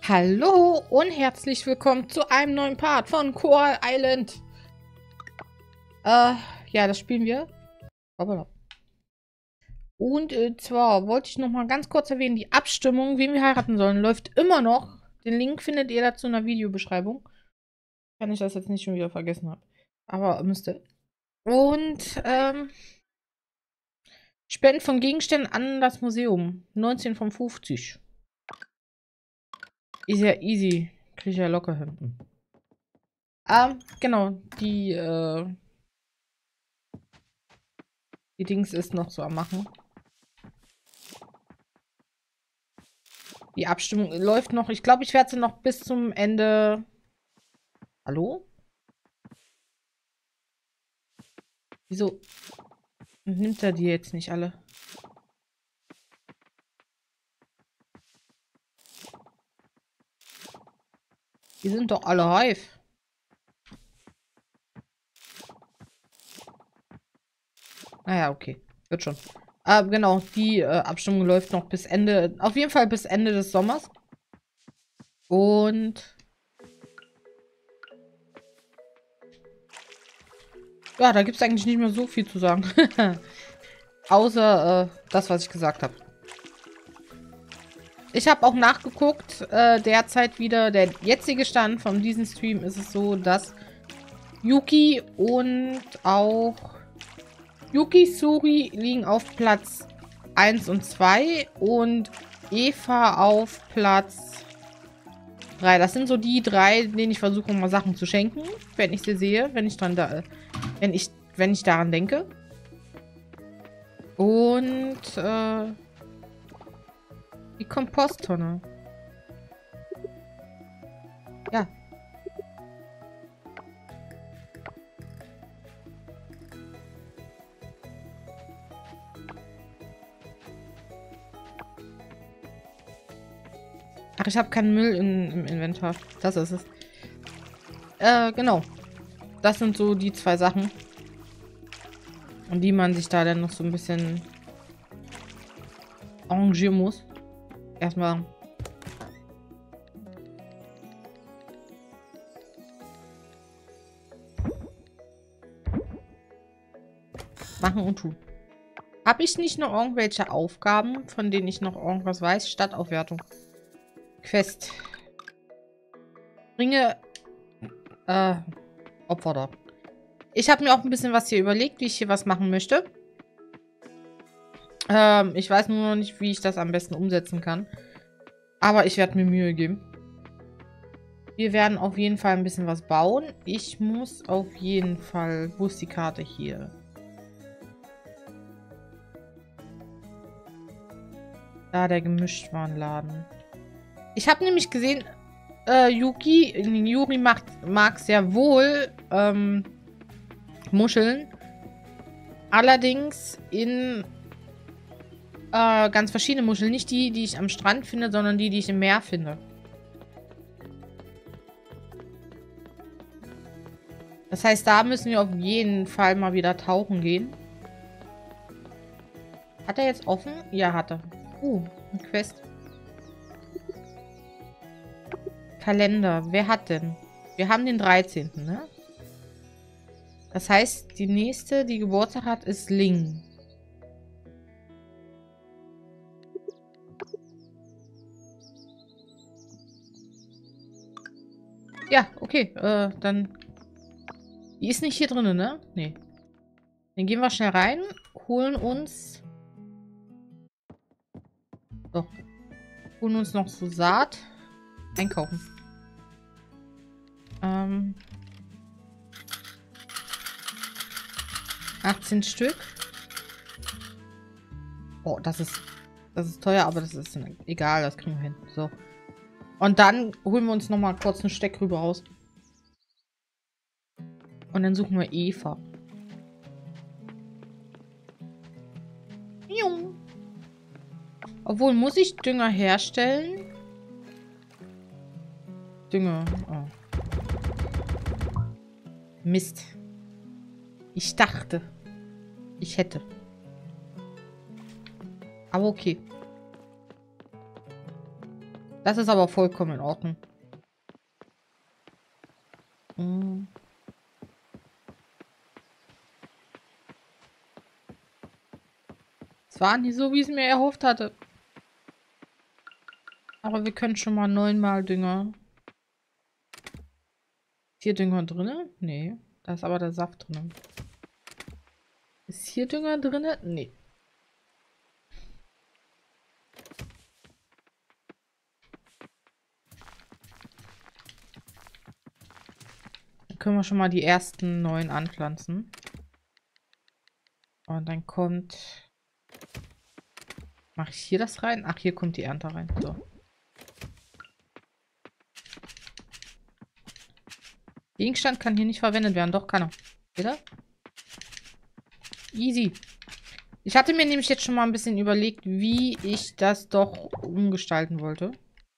Hallo und herzlich willkommen zu einem neuen Part von Coral Island. Ja, das spielen wir. Und zwar wollte ich noch mal ganz kurz erwähnen, die Abstimmung, wen wir heiraten sollen, läuft immer noch. Den Link findet ihr dazu in der Videobeschreibung. Wenn ich das jetzt nicht schon wieder vergessen habe. Aber müsste. Und, Spenden von Gegenständen an das Museum. 19 von 50. Ist ja easy. Krieg ich ja locker hin. Genau. Die Dings ist noch so am Machen. Die Abstimmung läuft noch. Ich glaube, ich werde sie noch bis zum Ende. Hallo? Wieso nimmt er die jetzt nicht alle? Die sind doch alle reif. Naja, okay. Wird schon. Genau, die Abstimmung läuft noch bis Ende. Auf jeden Fall bis Ende des Sommers. Und ja, da gibt es eigentlich nicht mehr so viel zu sagen. Außer das, was ich gesagt habe. Ich habe auch nachgeguckt. Derzeit wieder der jetzige Stand von diesem Stream ist es so, dass Yuki und auch Yuki, Suri liegen auf Platz 1 und 2 und Eva auf Platz 3. Das sind so die drei, denen ich versuche, mal Sachen zu schenken, wenn ich sie sehe, wenn ich daran denke. Und die Komposttonne. Ja. Ach, ich habe keinen Müll im Inventar. Das ist es. Genau. Das sind so die zwei Sachen. Und die man sich da dann noch so ein bisschen arrangieren muss. Erstmal. Machen und tun. Habe ich nicht noch irgendwelche Aufgaben, von denen ich noch irgendwas weiß? Stadtaufwertung. Quest. Bringe Opfer da. Ich habe mir auch ein bisschen was hier überlegt, wie ich hier was machen möchte. Ich weiß nur noch nicht, wie ich das am besten umsetzen kann. Aber ich werde mir Mühe geben. Wir werden auf jeden Fall ein bisschen was bauen. Ich muss auf jeden Fall... Wo ist die Karte hier? Da, der Gemischtwarenladen. Ich habe nämlich gesehen, Juri mag sehr wohl Muscheln. Allerdings in ganz verschiedene Muscheln. Nicht die, die ich am Strand finde, sondern die, die ich im Meer finde. Das heißt, da müssen wir auf jeden Fall mal wieder tauchen gehen. Hat er jetzt offen? Ja, hat er. Eine Quest. Kalender. Wer hat denn? Wir haben den 13., ne? Das heißt, die nächste, die Geburtstag hat, ist Ling. Ja, okay. Dann... Die ist nicht hier drin, ne? Nee. Dann gehen wir schnell rein, holen uns... So. Holen uns noch so Saat. Einkaufen. 18 Stück. Oh, das ist teuer, aber das ist egal, das kriegen wir hin. So. Und dann holen wir uns noch mal kurz eine Steckrübe raus. Und dann suchen wir Eva. Jung. Obwohl, muss ich Dünger herstellen? Dünger. Oh. Mist. Ich dachte, ich hätte. Aber okay. Das ist aber vollkommen in Ordnung. Hm. Es war nicht so, wie ich es mir erhofft hatte. Aber wir können schon mal 9-mal Dünger. Ist hier Dünger drin? Nee. Da ist aber der Saft drin. Ist hier Dünger drin? Nee. Dann können wir schon mal die ersten 9 anpflanzen. Und dann kommt... Mache ich hier das rein? Ach, hier kommt die Ernte rein. So. Gegenstand kann hier nicht verwendet werden. Doch, kann er. Wieder? Easy. Ich hatte mir nämlich jetzt schon mal ein bisschen überlegt, wie ich das doch umgestalten wollte.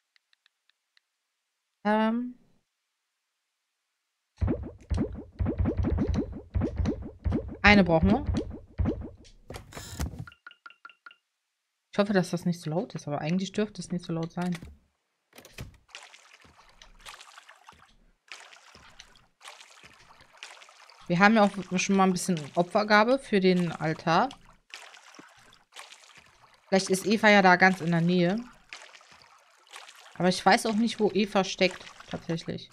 Eine brauchen wir. Ich hoffe, dass das nicht so laut ist, aber eigentlich dürfte es nicht so laut sein. Wir haben ja auch schon mal ein bisschen Opfergabe für den Altar. Vielleicht ist Eva ja da ganz in der Nähe. Aber ich weiß auch nicht, wo Eva steckt, tatsächlich.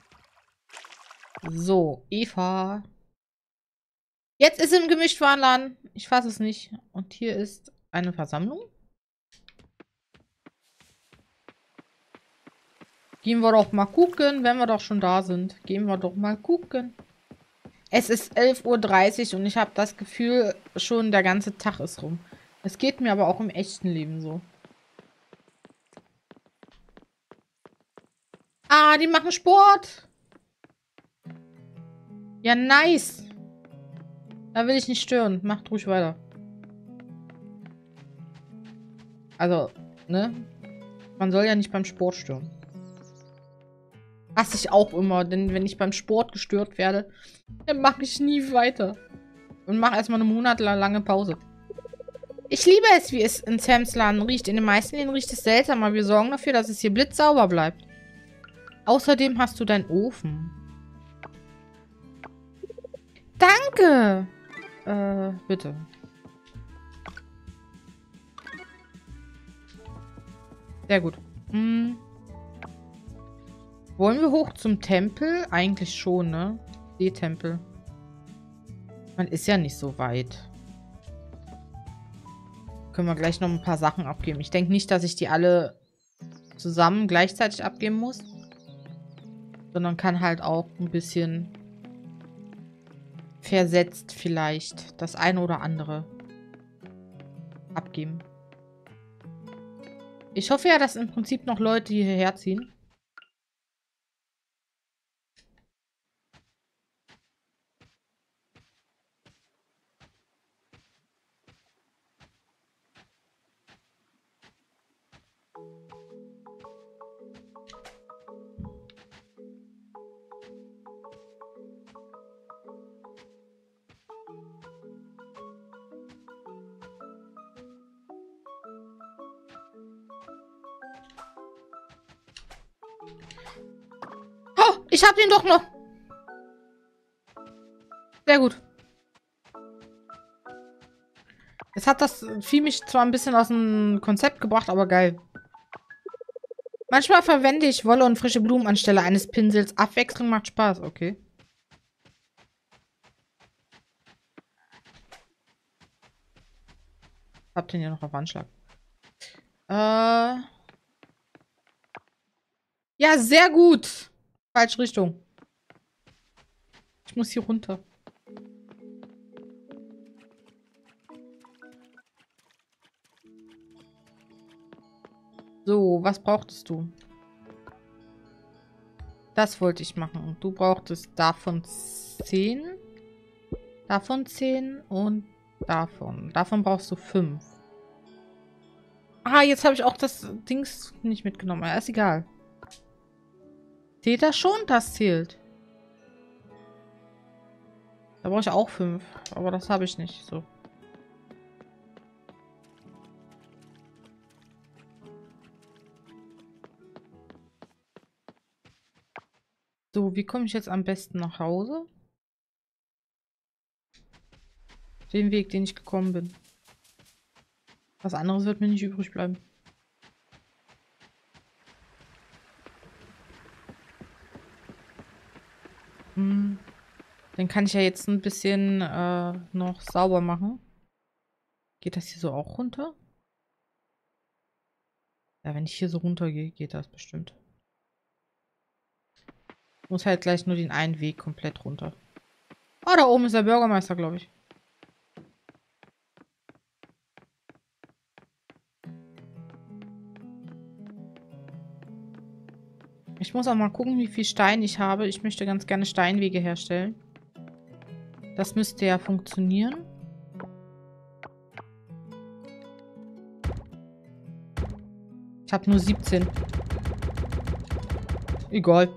So, Eva. Jetzt ist im Gemischtwarenladen. Ich fasse es nicht. Und hier ist eine Versammlung. Gehen wir doch mal gucken, wenn wir doch schon da sind. Gehen wir doch mal gucken. Es ist 11:30 Uhr und ich habe das Gefühl, schon der ganze Tag ist rum. Es geht mir aber auch im echten Leben so. Ah, die machen Sport. Ja, nice. Da will ich nicht stören. Macht ruhig weiter. Also, ne? Man soll ja nicht beim Sport stören. Hasse ich auch immer, denn wenn ich beim Sport gestört werde, dann mache ich nie weiter. Und mache erstmal eine monatelange Pause. Ich liebe es, wie es in Sams Laden riecht. In den meisten Läden riecht es seltsam, aber wir sorgen dafür, dass es hier blitzsauber bleibt. Außerdem hast du deinen Ofen. Danke! Bitte. Sehr gut. Wollen wir hoch zum Tempel? Eigentlich schon, ne? Seetempel. Man ist ja nicht so weit. Können wir gleich noch ein paar Sachen abgeben. Ich denke nicht, dass ich die alle zusammen gleichzeitig abgeben muss. Sondern kann halt auch ein bisschen versetzt vielleicht das eine oder andere abgeben. Ich hoffe ja, dass im Prinzip noch Leute hierher ziehen. Oh, ich hab den doch noch. Sehr gut. Jetzt hat das Vieh mich zwar ein bisschen aus dem Konzept gebracht, aber geil. Manchmal verwende ich Wolle und frische Blumen anstelle eines Pinsels. Abwechslung macht Spaß, okay. Hab den ja noch auf Anschlag. Ja, sehr gut. Falsche Richtung. Ich muss hier runter. So, was brauchtest du? Das wollte ich machen. Du brauchtest davon 10. Davon 10 und davon. Davon brauchst du 5. Ah, jetzt habe ich auch das Dings nicht mitgenommen. Ja, ist egal. Zählt das schon? Das zählt. Da brauche ich auch 5. Aber das habe ich nicht. So. So, wie komme ich jetzt am besten nach Hause? Den Weg, den ich gekommen bin. Was anderes wird mir nicht übrig bleiben. Den kann ich ja jetzt ein bisschen noch sauber machen. Geht das hier so auch runter? Ja, wenn ich hier so runter gehe, geht das bestimmt. Ich muss halt gleich nur den einen Weg komplett runter. Oh, da oben ist der Bürgermeister, glaube ich. Ich muss auch mal gucken, wie viel Stein ich habe. Ich möchte ganz gerne Steinwege herstellen. Das müsste ja funktionieren. Ich habe nur 17. Egal.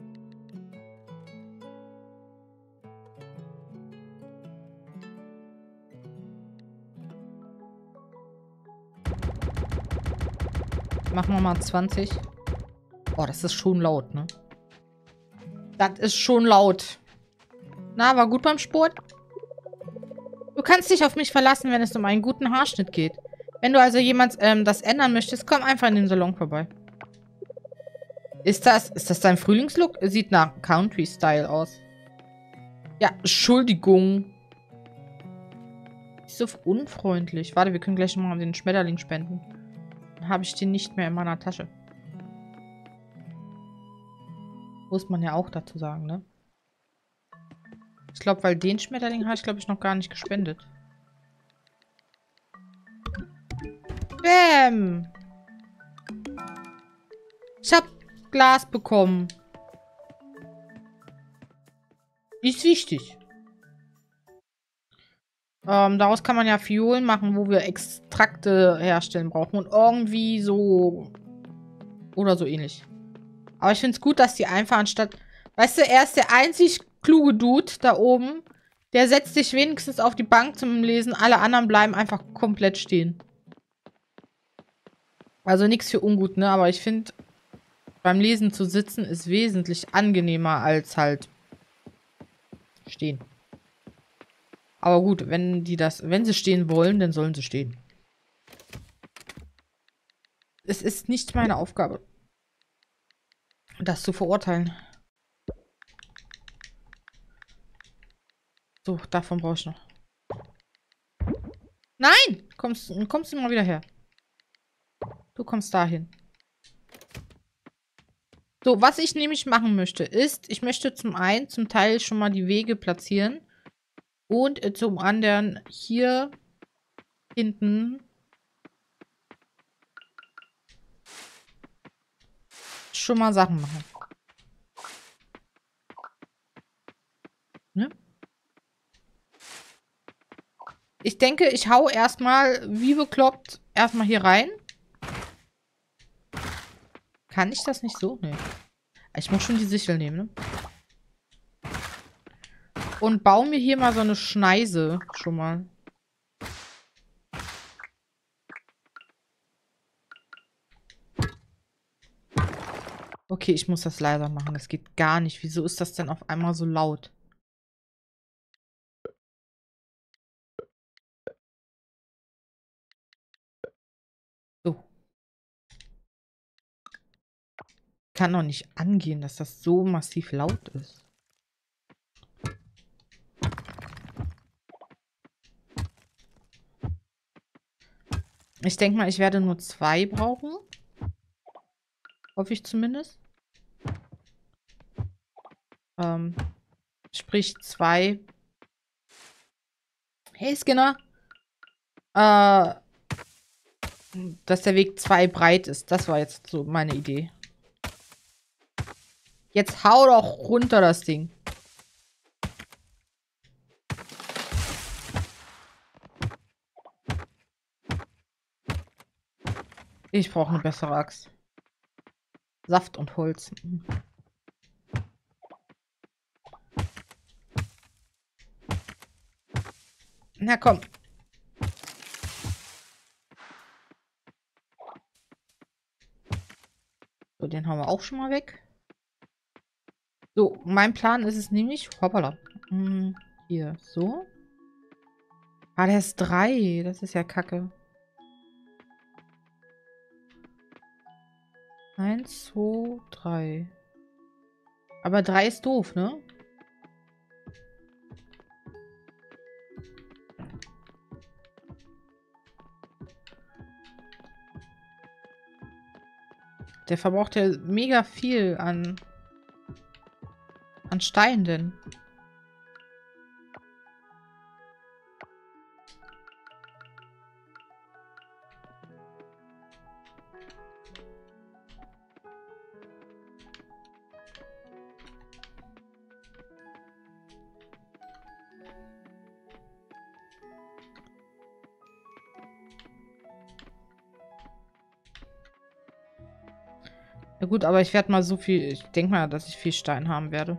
Machen wir mal 20. Oh, das ist schon laut, ne? Das ist schon laut. Na, war gut beim Sport? Du kannst dich auf mich verlassen, wenn es um einen guten Haarschnitt geht. Wenn du also jemand das ändern möchtest, komm einfach in den Salon vorbei. Ist das dein Frühlingslook? Sieht nach Country-Style aus. Ja, Entschuldigung. Ist so unfreundlich. Warte, wir können gleich nochmal den Schmetterling spenden. Dann habe ich den nicht mehr in meiner Tasche. Muss man ja auch dazu sagen, ne? Ich glaube, weil den Schmetterling habe ich, glaube ich, noch gar nicht gespendet. Bäm! Ich habe Glas bekommen. Ist wichtig. Daraus kann man ja Fiolen machen, wo wir Extrakte herstellen brauchen. Und irgendwie so... Oder so ähnlich. Aber ich finde es gut, dass die einfach anstatt... Weißt du, er ist der einzig kluge Dude da oben. Der setzt sich wenigstens auf die Bank zum Lesen. Alle anderen bleiben einfach komplett stehen. Also nichts für ungut, ne? Aber ich finde, beim Lesen zu sitzen ist wesentlich angenehmer als halt stehen. Aber gut, wenn sie stehen wollen, dann sollen sie stehen. Es ist nicht meine Aufgabe, das zu verurteilen. So, davon brauche ich noch. Nein! Kommst du mal wieder her. Du kommst dahin. So, was ich nämlich machen möchte, ist, ich möchte zum Teil schon mal die Wege platzieren. Und zum anderen hier hinten schon mal Sachen machen. Ne? Ich denke, ich hau erstmal wie bekloppt erstmal hier rein. Kann ich das nicht so? Nee. Ich muss schon die Sichel nehmen, ne? Und baue mir hier mal so eine Schneise schon mal. Okay, ich muss das leiser machen. Das geht gar nicht. Wieso ist das denn auf einmal so laut? So. Kann doch nicht angehen, dass das so massiv laut ist. Ich denke mal, ich werde nur 2 brauchen. Hoffe ich zumindest. Sprich 2. Hey, Skinner. Dass der Weg 2 breit ist. Das war jetzt so meine Idee. Jetzt hau doch runter das Ding. Ich brauche eine bessere Axt. Saft und Holz. Na komm. So, den haben wir auch schon mal weg. So, mein Plan ist es nämlich... Hoppala. Hier, so. Ah, der ist 3. Das ist ja kacke. 1, 2, 3. Aber 3 ist doof, ne? Der verbraucht ja mega viel an Stein denn. Ja gut, aber ich werde mal so viel... Ich denke mal, dass ich viel Stein haben werde.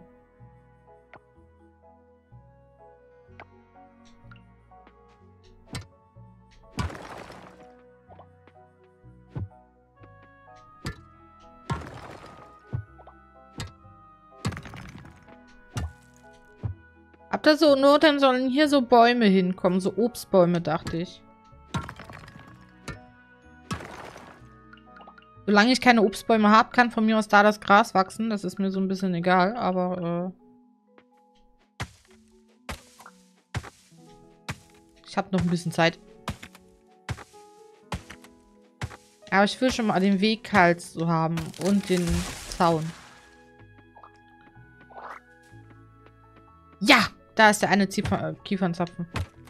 Ab da so Not, dann sollen hier so Bäume hinkommen. So Obstbäume, dachte ich. Solange ich keine Obstbäume habe, kann von mir aus da das Gras wachsen. Das ist mir so ein bisschen egal, aber ich habe noch ein bisschen Zeit. Aber ich will schon mal den Weg halt so haben und den Zaun. Ja, da ist der eine Kiefernzapfen.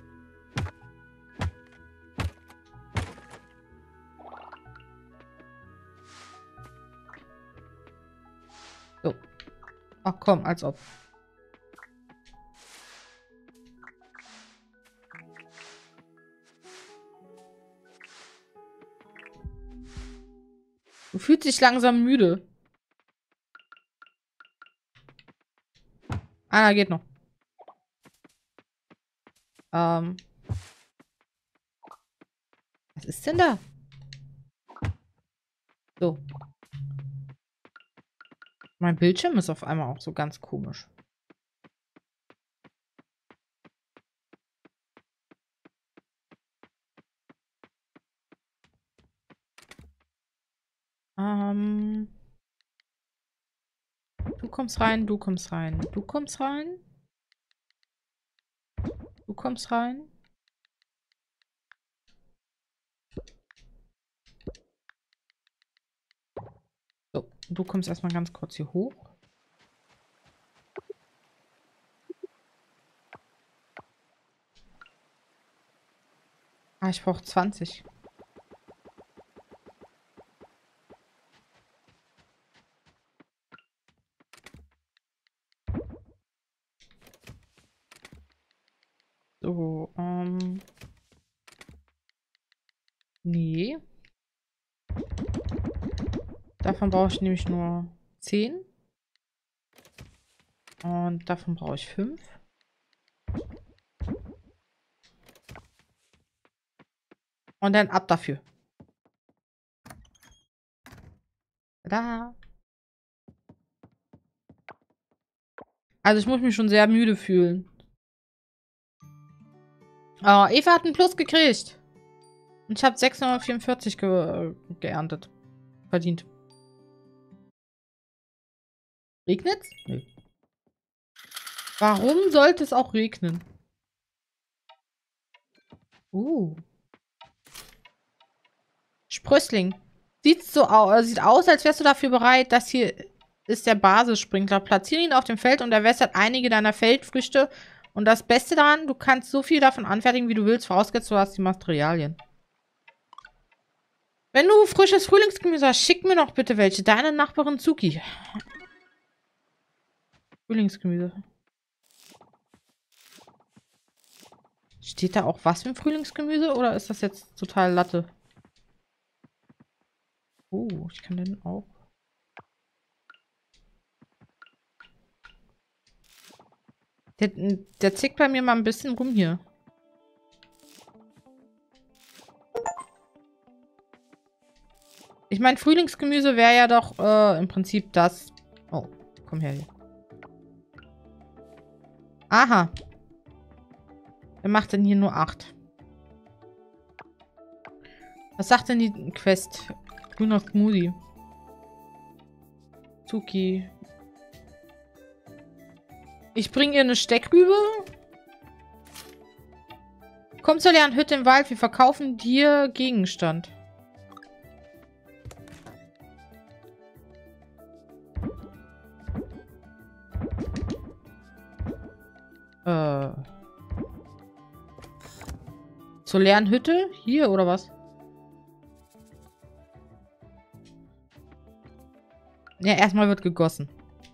So. Ach komm, als ob. Du fühlst dich langsam müde. Ah, geht noch. Was ist denn da? So. Mein Bildschirm ist auf einmal auch so ganz komisch. Du kommst rein, du kommst rein, du kommst rein. Du kommst rein. So, du kommst erstmal ganz kurz hier hoch. Ah, ich brauche 20. So, nee. Davon brauche ich nämlich nur 10. Und davon brauche ich 5. Und dann ab dafür. Da. Also ich muss mich schon sehr müde fühlen. Oh, Eva hat einen Plus gekriegt. Und ich habe 644 geerntet. Verdient. Regnet's? Nö. Warum sollte es auch regnen? Sprössling. Sieht aus, als wärst du dafür bereit. Das hier ist der Basissprinkler. Platziere ihn auf dem Feld und er wässert einige deiner Feldfrüchte. Und das Beste daran, du kannst so viel davon anfertigen, wie du willst. Vorausgesetzt, du hast die Materialien. Wenn du frisches Frühlingsgemüse hast, schick mir noch bitte welche. Deine Nachbarin Zuki. Frühlingsgemüse. Steht da auch was für ein Frühlingsgemüse? Oder ist das jetzt total Latte? Oh, ich kann den auch. Der zickt bei mir mal ein bisschen rum hier. Ich meine, Frühlingsgemüse wäre ja doch im Prinzip das... Oh, komm her hier. Aha. Wer macht denn hier nur 8? Was sagt denn die Quest? Grüner Smoothie. Zuki. Ich bringe ihr eine Steckrübe. Komm zur leeren Hütte im Wald. Wir verkaufen dir Gegenstand. Zur leeren Hütte? Hier, oder was? Ja, erstmal wird gegossen.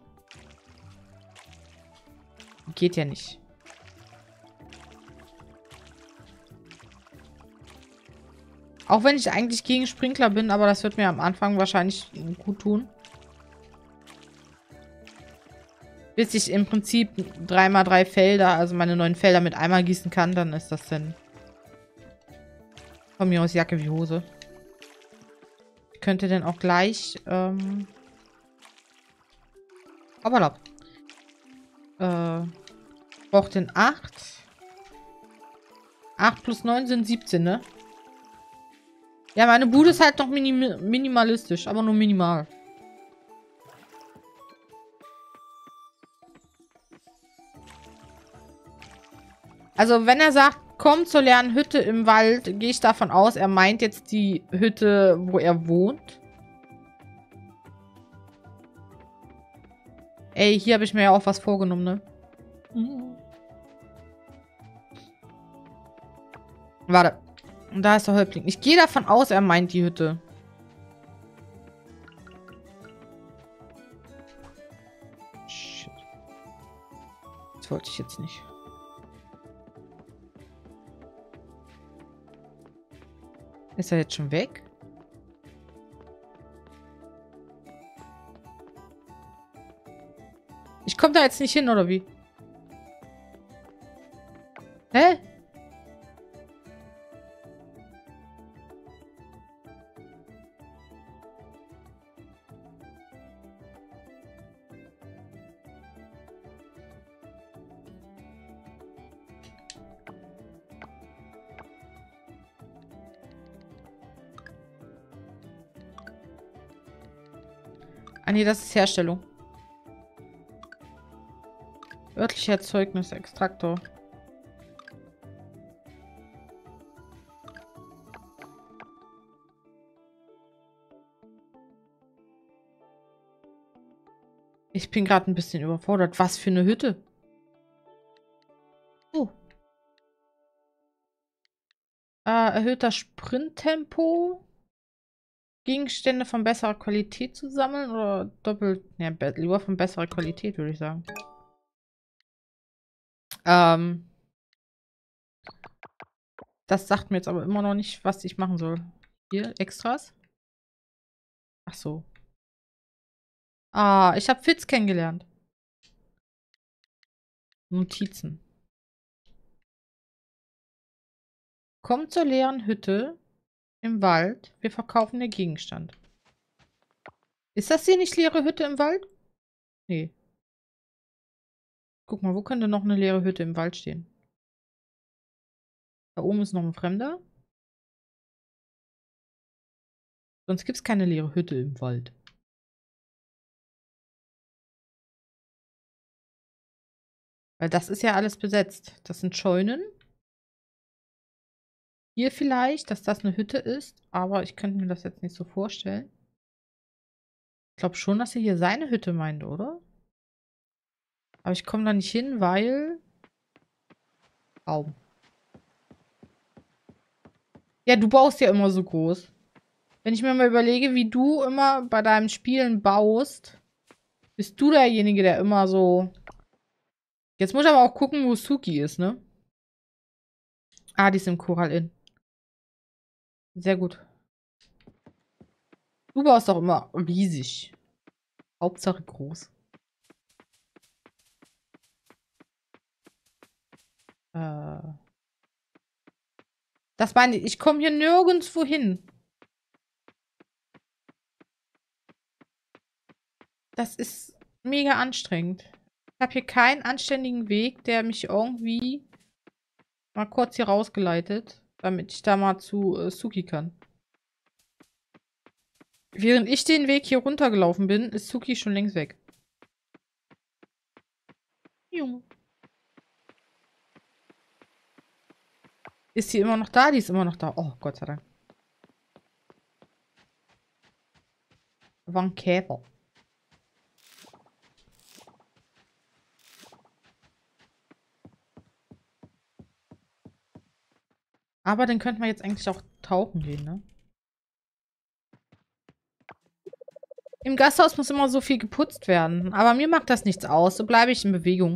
Geht ja nicht. Auch wenn ich eigentlich gegen Sprinkler bin, aber das wird mir am Anfang wahrscheinlich gut tun. Bis ich im Prinzip 3x3 Felder, also meine 9 Felder mit einmal gießen kann, dann ist das dann von mir aus Jacke wie Hose. Ich könnte dann auch gleich, hoppala. Braucht den 8. 8 plus 9 sind 17, ne? Ja, meine Bude ist halt noch minimalistisch, aber nur minimal. Also, wenn er sagt, komm zur leeren Hütte im Wald, gehe ich davon aus, er meint jetzt die Hütte, wo er wohnt. Ey, hier habe ich mir ja auch was vorgenommen, ne? Warte. Und da ist der Häuptling. Ich gehe davon aus, er meint die Hütte. Shit. Das wollte ich jetzt nicht. Ist er jetzt schon weg? Ich komme da jetzt nicht hin, oder wie? Hä? Ah nee, das ist Herstellung. Örtliche Erzeugnis, Extraktor. Ich bin gerade ein bisschen überfordert. Was für eine Hütte? Oh. Erhöhter Sprinttempo. Gegenstände von besserer Qualität zu sammeln oder doppelt? Ja, lieber von besserer Qualität, würde ich sagen. Das sagt mir jetzt aber immer noch nicht, was ich machen soll. Hier, Extras. Ach so. Ah, ich habe Fitz kennengelernt. Notizen. Komm zur leeren Hütte im Wald. Wir verkaufen den Gegenstand. Ist das hier nicht leere Hütte im Wald? Nee. Guck mal, wo könnte noch eine leere Hütte im Wald stehen? Da oben ist noch ein Fremder. Sonst gibt es keine leere Hütte im Wald. Weil das ist ja alles besetzt. Das sind Scheunen. Hier vielleicht, dass das eine Hütte ist. Aber ich könnte mir das jetzt nicht so vorstellen. Ich glaube schon, dass er hier seine Hütte meint, oder? Aber ich komme da nicht hin, weil... Raum. Ja, du baust ja immer so groß. Wenn ich mir mal überlege, wie du immer bei deinem Spielen baust, bist du derjenige, der immer so... Jetzt muss ich aber auch gucken, wo Suki ist, ne? Ah, die ist im Coral Inn. Sehr gut. Du baust doch immer riesig. Hauptsache groß. Das meine ich. Ich komme hier nirgendwo hin. Das ist mega anstrengend. Ich habe hier keinen anständigen Weg, der mich irgendwie mal kurz hier rausgeleitet, damit ich da mal zu Suki kann. Während ich den Weg hier runtergelaufen bin, ist Suki schon längst weg. Junge. Ist sie immer noch da? Die ist immer noch da. Oh, Gott sei Dank. Da war ein Käfer. Aber dann könnten wir jetzt eigentlich auch tauchen gehen, ne? Im Gasthaus muss immer so viel geputzt werden. Aber mir macht das nichts aus. So bleibe ich in Bewegung.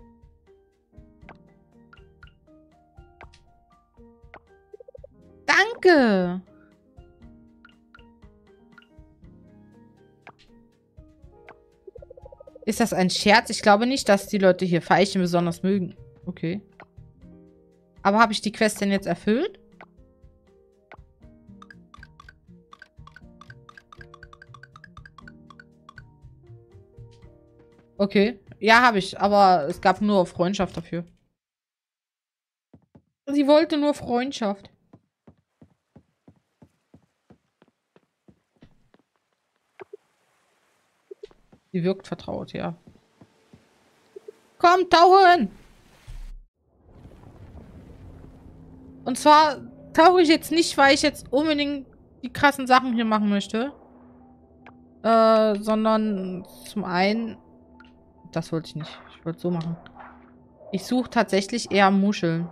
Danke! Ist das ein Scherz? Ich glaube nicht, dass die Leute hier Veilchen besonders mögen. Okay. Aber habe ich die Quest denn jetzt erfüllt? Okay. Ja, habe ich. Aber es gab nur Freundschaft dafür. Sie wollte nur Freundschaft. Sie wirkt vertraut, ja. Komm, tauchen! Und zwar tauche ich jetzt nicht, weil ich jetzt unbedingt die krassen Sachen hier machen möchte. Sondern zum einen... Das wollte ich nicht. Ich wollte es so machen. Ich suche tatsächlich eher Muscheln.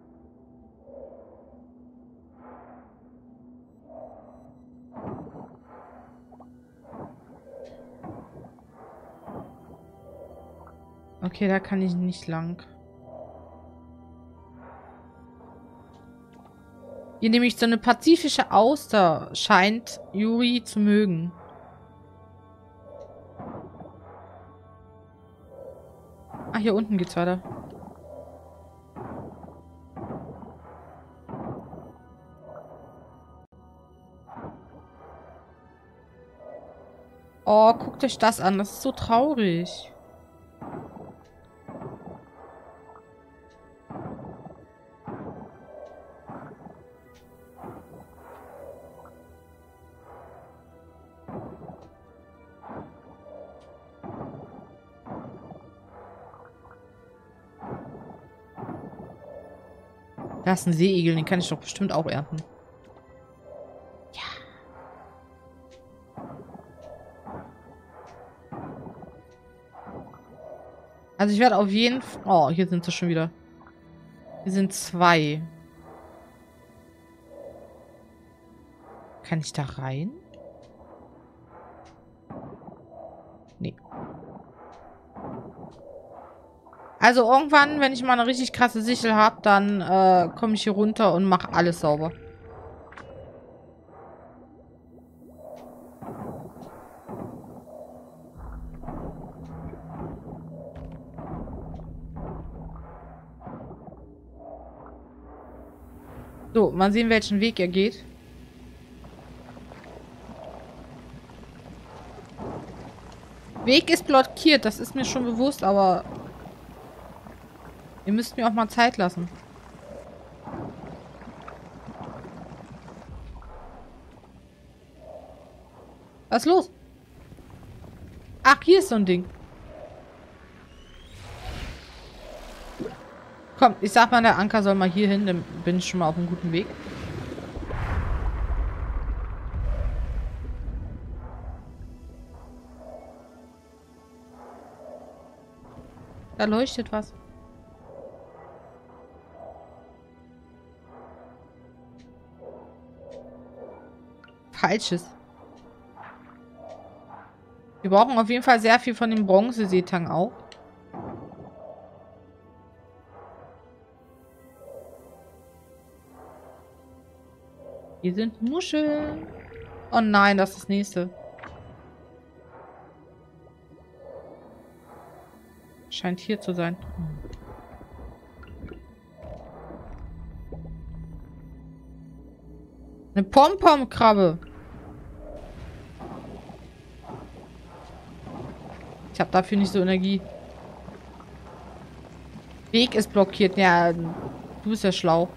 Okay, da kann ich nicht lang. Hier nämlich so eine pazifische Auster scheint Yuri zu mögen. Ah, hier unten geht's weiter. Oh, guckt euch das an. Das ist so traurig. Da ist ein Seeigel, den kann ich doch bestimmt auch ernten. Ja. Also ich werde auf jeden Fall... Oh, hier sind sie schon wieder. Hier sind 2. Kann ich da rein? Nee. Also irgendwann, wenn ich mal eine richtig krasse Sichel habe, dann komme ich hier runter und mache alles sauber. So, mal sehen, welchen Weg er geht. Weg ist blockiert, das ist mir schon bewusst, aber ihr müsst mir auch mal Zeit lassen. Was ist los? Ach, hier ist so ein Ding. Komm, ich sag mal, der Anker soll mal hier hin, dann bin ich schon mal auf einem guten Weg. Da leuchtet was. Falsches. Wir brauchen auf jeden Fall sehr viel von dem Bronzeseetang auch. Hier sind Muscheln. Oh nein, das ist das nächste. Scheint hier zu sein. Eine Pom-Pom-Krabbe. Ich habe dafür nicht so Energie. Weg ist blockiert. Ja, du bist ja schlau.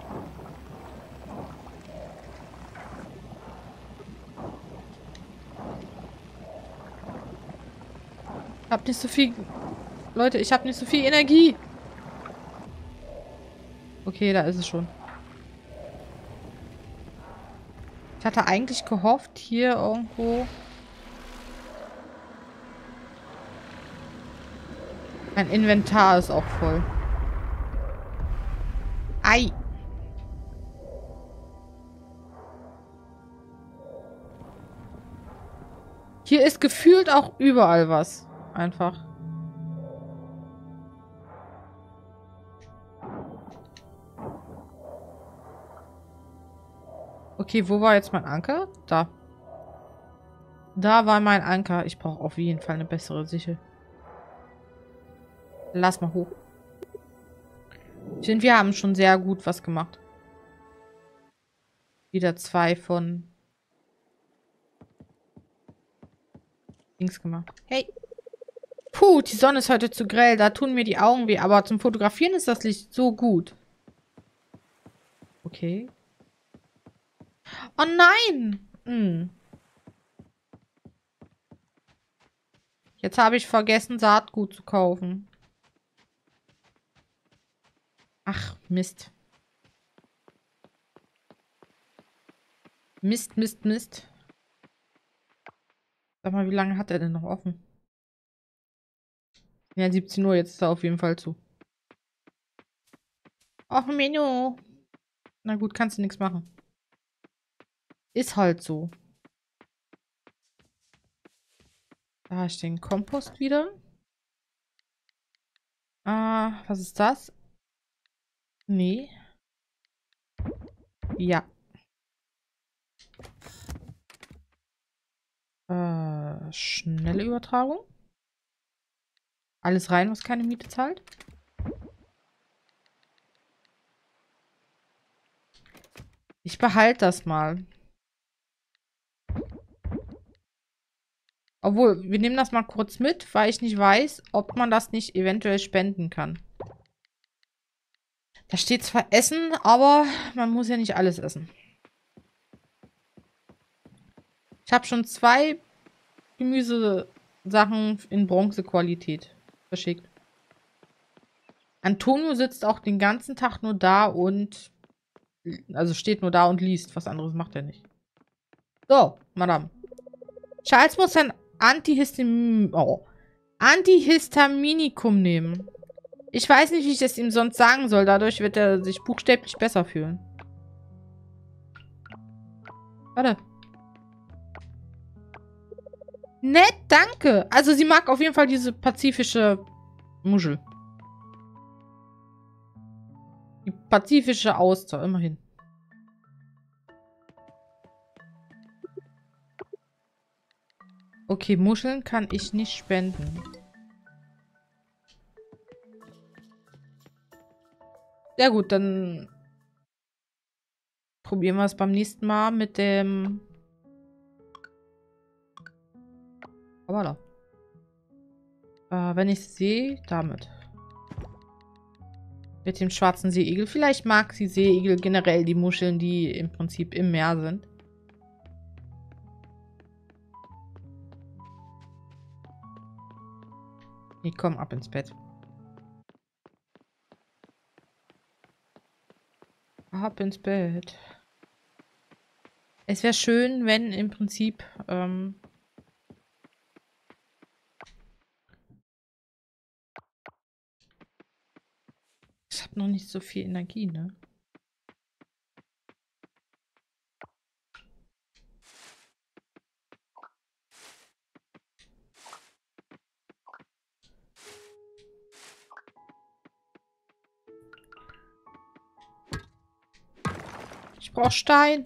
Ich hab nicht so viel... Leute, ich habe nicht so viel Energie. Okay, da ist es schon. Ich hatte eigentlich gehofft, hier irgendwo... Mein Inventar ist auch voll. Ei. Hier ist gefühlt auch überall was. Einfach. Okay, wo war jetzt mein Anker? Da. Da war mein Anker. Ich brauche auf jeden Fall eine bessere Sichel. Lass mal hoch. Ich finde, wir haben schon sehr gut was gemacht. Wieder 2 von Dings gemacht. Hey. Puh, die Sonne ist heute zu grell. Da tun mir die Augen weh. Aber zum Fotografieren ist das Licht so gut. Okay. Oh nein! Hm. Jetzt habe ich vergessen, Saatgut zu kaufen. Ach, Mist. Mist, Mist, Mist. Sag mal, wie lange hat er denn noch offen? Ja, 17 Uhr, jetzt ist er auf jeden Fall zu. Och, Menno. Na gut, kannst du nichts machen. Ist halt so. Da habe ich den Kompost wieder. Was ist das? Nee. Ja. Schnelle Übertragung. Alles rein, was keine Miete zahlt. Ich behalte das mal. Obwohl, wir nehmen das mal kurz mit, weil ich nicht weiß, ob man das nicht eventuell spenden kann. Da steht zwar Essen, aber man muss ja nicht alles essen. Ich habe schon 2 Gemüsesachen in Bronzequalität verschickt. Antonio sitzt auch den ganzen Tag nur da und... Also steht nur da und liest. Was anderes macht er nicht. So, Madame. Charles muss ein Antihistaminikum nehmen. Ich weiß nicht, wie ich es ihm sonst sagen soll. Dadurch wird er sich buchstäblich besser fühlen. Warte. Nett, danke. Also sie mag auf jeden Fall diese pazifische Muschel. Die pazifische Auster, immerhin. Okay, Muscheln kann ich nicht spenden. Ja gut, dann probieren wir es beim nächsten Mal mit dem... Aber da. Wenn ich sehe, damit. Mit dem schwarzen Seeigel. Vielleicht mag sie Seeigel generell die Muscheln, die im Prinzip im Meer sind. Nee, komm, ab ins Bett. Ab ins Bett. Es wäre schön, wenn im Prinzip, ich habe noch nicht so viel Energie, ne? Ich brauche Stein.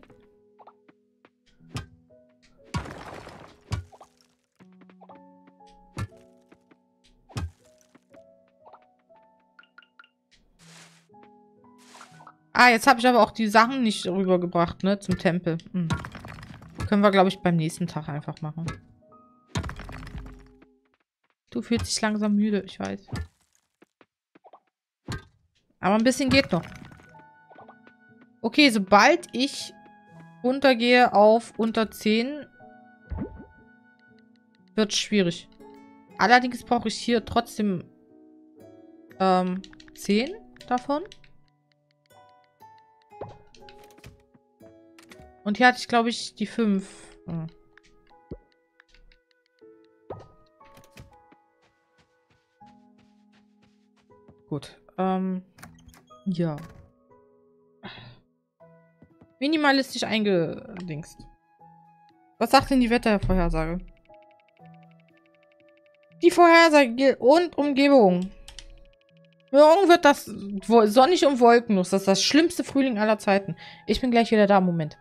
Ah, jetzt habe ich aber auch die Sachen nicht rübergebracht, ne? Zum Tempel. Hm. Können wir, glaube ich, beim nächsten Tag einfach machen. Du fühlst dich langsam müde, ich weiß. Aber ein bisschen geht noch. Okay, sobald ich runtergehe auf unter 10, wird es schwierig. Allerdings brauche ich hier trotzdem 10 davon. Und hier hatte ich, glaube ich, die 5. Hm. Gut. Ja. Minimalistisch eingedingst. Was sagt denn die Wettervorhersage? Die Vorhersage und Umgebung. Morgen wird das sonnig und wolkenlos. Das ist das schlimmste Frühling aller Zeiten. Ich bin gleich wieder da. Moment.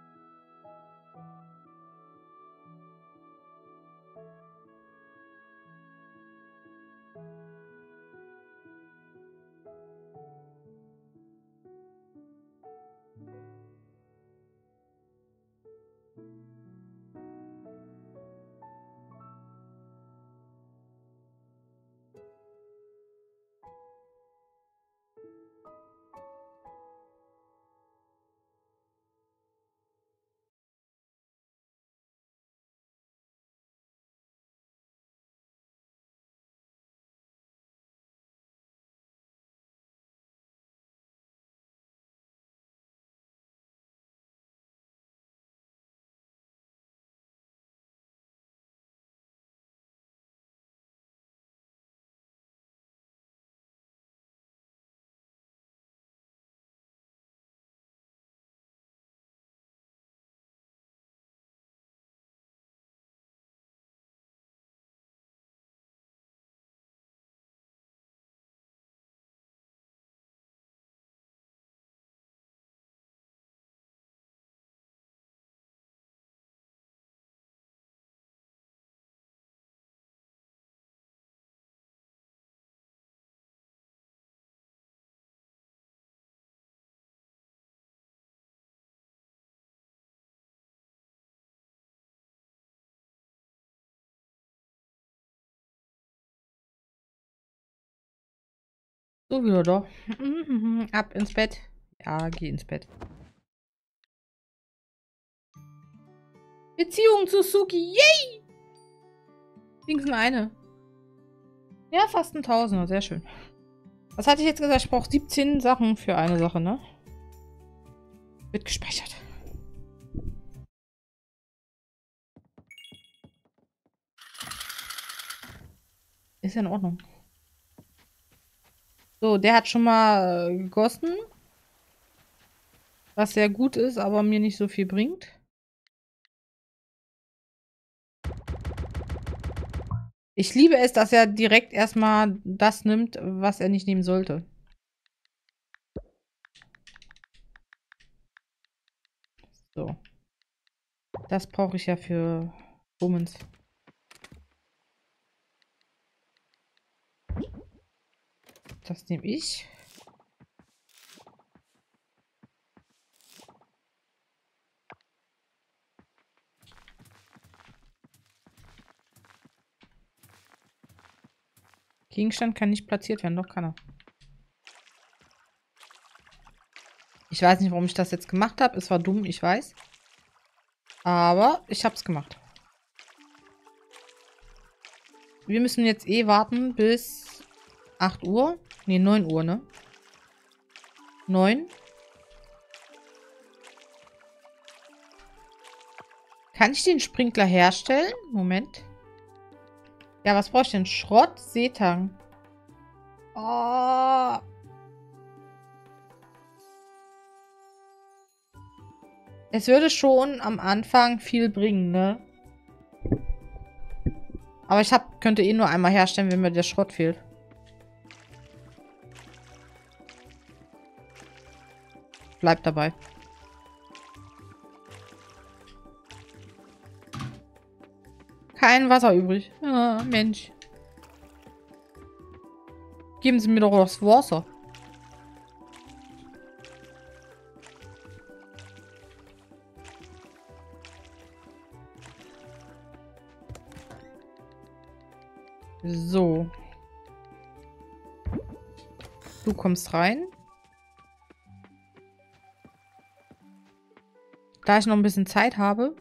So wieder doch. Ab ins Bett. Ja, geh ins Bett. Beziehung zu Suki. Yay! Wenigstens eine. Ja, fast ein Tausender. Sehr schön. Was hatte ich jetzt gesagt? Ich brauche 17 Sachen für eine Sache, ne? Wird gespeichert. Ist ja in Ordnung. So, der hat schon mal gegossen. Was sehr gut ist, aber mir nicht so viel bringt. Ich liebe es, dass er direkt erstmal das nimmt, was er nicht nehmen sollte. So. Das brauche ich ja für Bummens. Das nehme ich. Gegenstand kann nicht platziert werden, doch kann er. Ich weiß nicht, warum ich das jetzt gemacht habe. Es war dumm, ich weiß. Aber ich habe es gemacht. Wir müssen jetzt eh warten bis 8 Uhr. Ne, 9 Uhr, ne? 9. Kann ich den Sprinkler herstellen? Moment. Ja, was brauche ich denn? Schrott, Seetang. Oh. Es würde schon am Anfang viel bringen, ne? Aber ich könnte eh nur einmal herstellen, wenn mir der Schrott fehlt. Bleibt dabei. Kein Wasser übrig. Ah, Mensch. Geben Sie mir doch das Wasser. So. Du kommst rein. Da ich noch ein bisschen Zeit habe.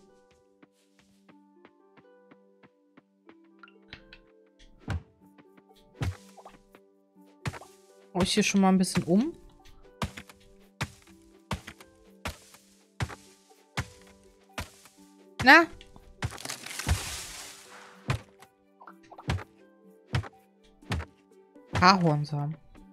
Baue ich hier schon mal ein bisschen um. Na? Ahornsamen.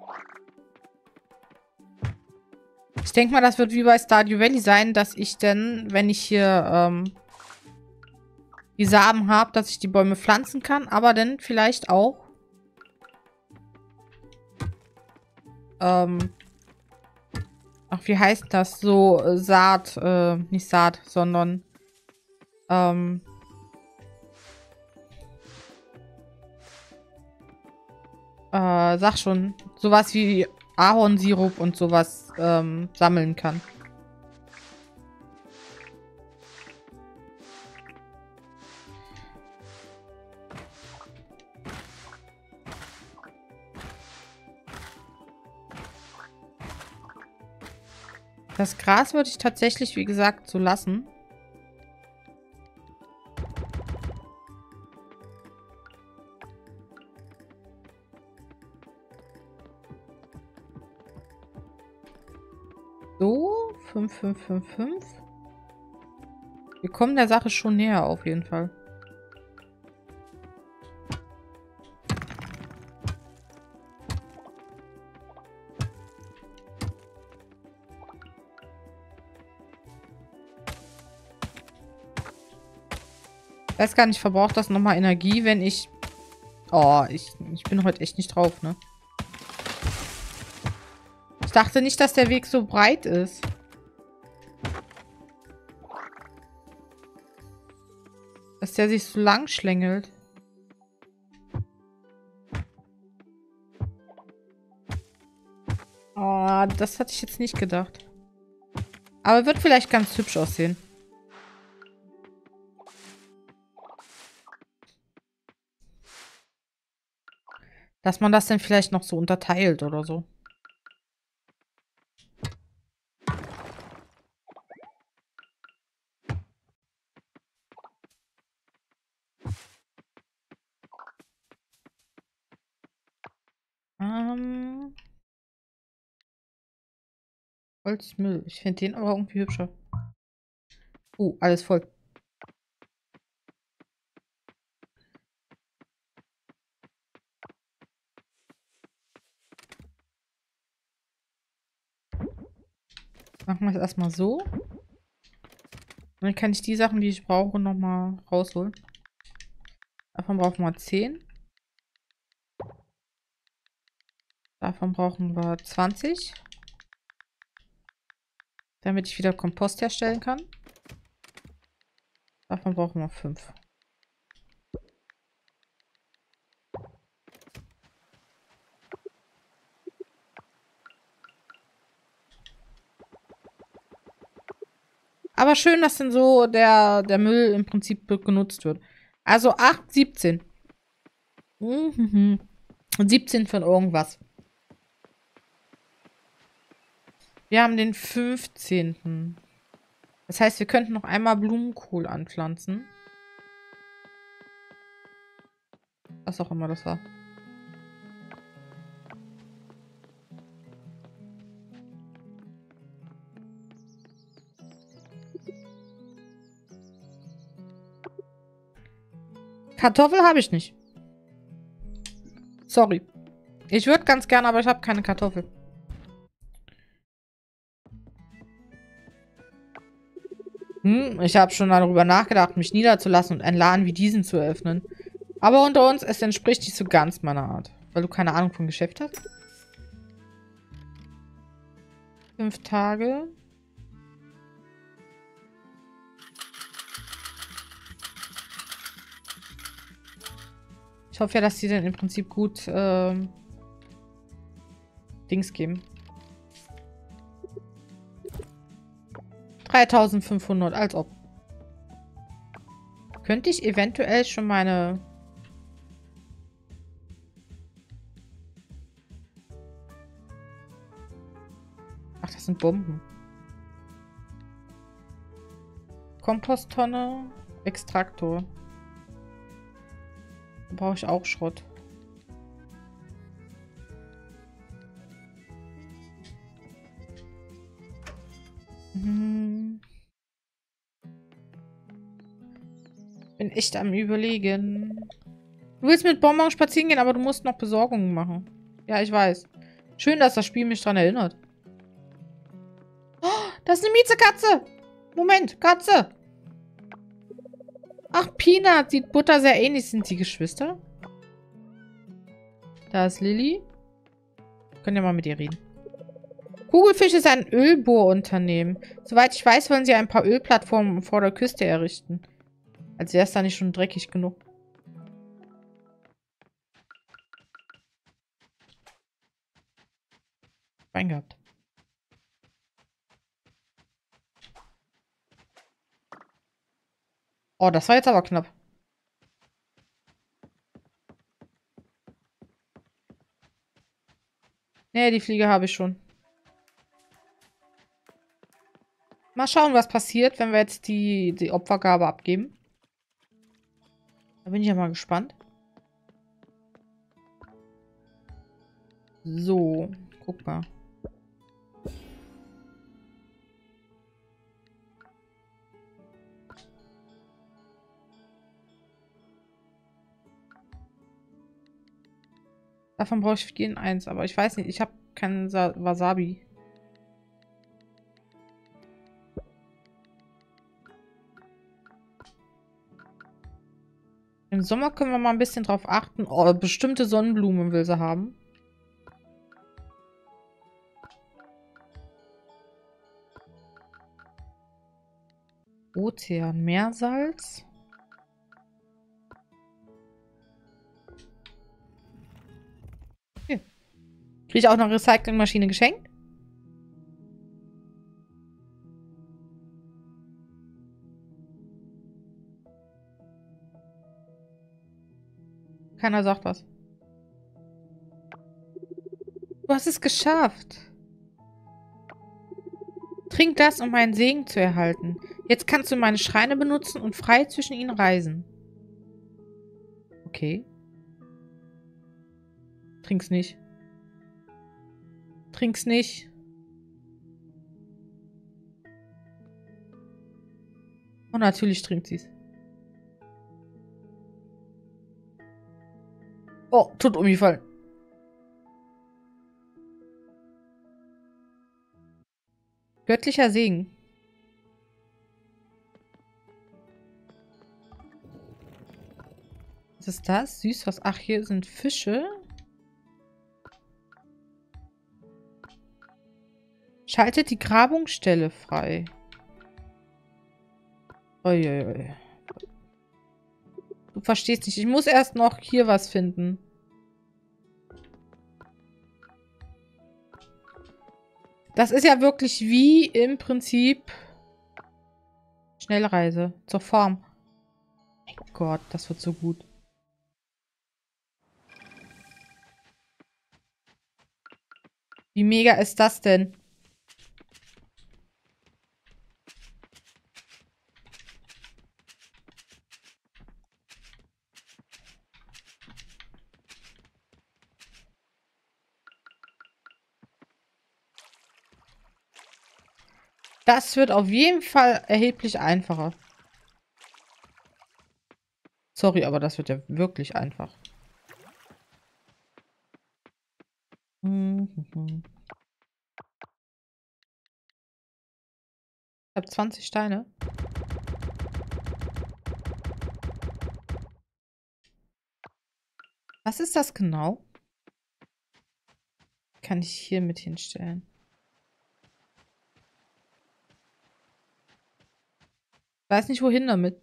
Ich denke mal, das wird wie bei Stardew Valley sein, dass ich dann, wenn ich hier die Samen habe, dass ich die Bäume pflanzen kann, aber dann vielleicht auch ach, wie heißt das? So Saat, nicht Saat, sondern sag schon, sowas wie Ahornsirup und sowas sammeln kann. Das Gras würde ich tatsächlich, wie gesagt, so lassen. So, 5, 5, 5, 5. Wir kommen der Sache schon näher auf jeden Fall. Ich weiß gar nicht, verbraucht das nochmal Energie, wenn ich... Oh, ich bin heute echt nicht drauf, ne? Ich dachte nicht, dass der Weg so breit ist. Dass der sich so lang schlängelt. Oh, das hatte ich jetzt nicht gedacht. Aber wird vielleicht ganz hübsch aussehen. Dass man das dann vielleicht noch so unterteilt oder so. Holzmüll. Ich finde den aber irgendwie hübscher. Alles voll. Machen wir es erstmal so. Und dann kann ich die Sachen, die ich brauche, nochmal rausholen. Davon brauchen wir 10. Davon brauchen wir 20. Damit ich wieder Kompost herstellen kann. Davon brauchen wir 5. Aber schön, dass denn so der Müll im Prinzip genutzt wird. Also 8, 17. 17 von irgendwas. Wir haben den 15. Das heißt, wir könnten noch einmal Blumenkohl anpflanzen. Was auch immer das war. Kartoffel habe ich nicht. Sorry. Ich würde ganz gerne, aber ich habe keine Kartoffel. Ich habe schon darüber nachgedacht, mich niederzulassen und einen Laden wie diesen zu eröffnen. Aber unter uns, es entspricht nicht so ganz meiner Art. Weil du keine Ahnung vom Geschäft hast. 5 Tage. Ich hoffe ja, dass die dann im Prinzip gut Dings geben. 3500, als ob. Könnte ich eventuell schon meine... Ach, das sind Bomben. Komposttonne, Extraktor. Da brauche ich auch Schrott. Bin echt am Überlegen. Du willst mit Bonbon spazieren gehen, aber du musst noch Besorgungen machen. Ja, ich weiß. Schön, dass das Spiel mich dran erinnert. Oh, das ist eine Miezekatze. Moment, Katze. Ach, Peanut sieht Butter sehr ähnlich. Sind die Geschwister? Da ist Lilly. Können ja mal mit ihr reden. Kugelfisch ist ein Ölbohrunternehmen. Soweit ich weiß, wollen sie ein paar Ölplattformen vor der Küste errichten. Als wäre es da nicht schon dreckig genug. Rein gehabt. Oh, das war jetzt aber knapp. Nee, die Fliege habe ich schon. Mal schauen, was passiert, wenn wir jetzt die Opfergabe abgeben. Da bin ich ja mal gespannt. So, guck mal. Davon brauche ich jeden eins, aber ich weiß nicht, ich habe keinen Wasabi. Im Sommer können wir mal ein bisschen drauf achten. Oh, bestimmte Sonnenblumen will sie haben. Ozean, Meersalz. Hier. Kriege ich auch noch eine Recyclingmaschine geschenkt? Keiner sagt was. Du hast es geschafft. Trink das, um meinen Segen zu erhalten. Jetzt kannst du meine Schreine benutzen und frei zwischen ihnen reisen. Okay. Trink's nicht. Trink's nicht. Und natürlich trinkt sie's. Oh, tut umgefallen. Göttlicher Segen. Was ist das? Süßwasser. Ach, hier sind Fische. Schaltet die Grabungsstelle frei. Uiuiui. Du verstehst nicht. Ich muss erst noch hier was finden. Das ist ja wirklich wie im Prinzip Schnellreise zur Farm. Mein Gott, das wird so gut. Wie mega ist das denn? Das wird auf jeden Fall erheblich einfacher. Sorry, aber das wird ja wirklich einfach. Ich habe 20 Steine. Was ist das genau? Kann ich hier mit hinstellen? Ich weiß nicht, wohin damit.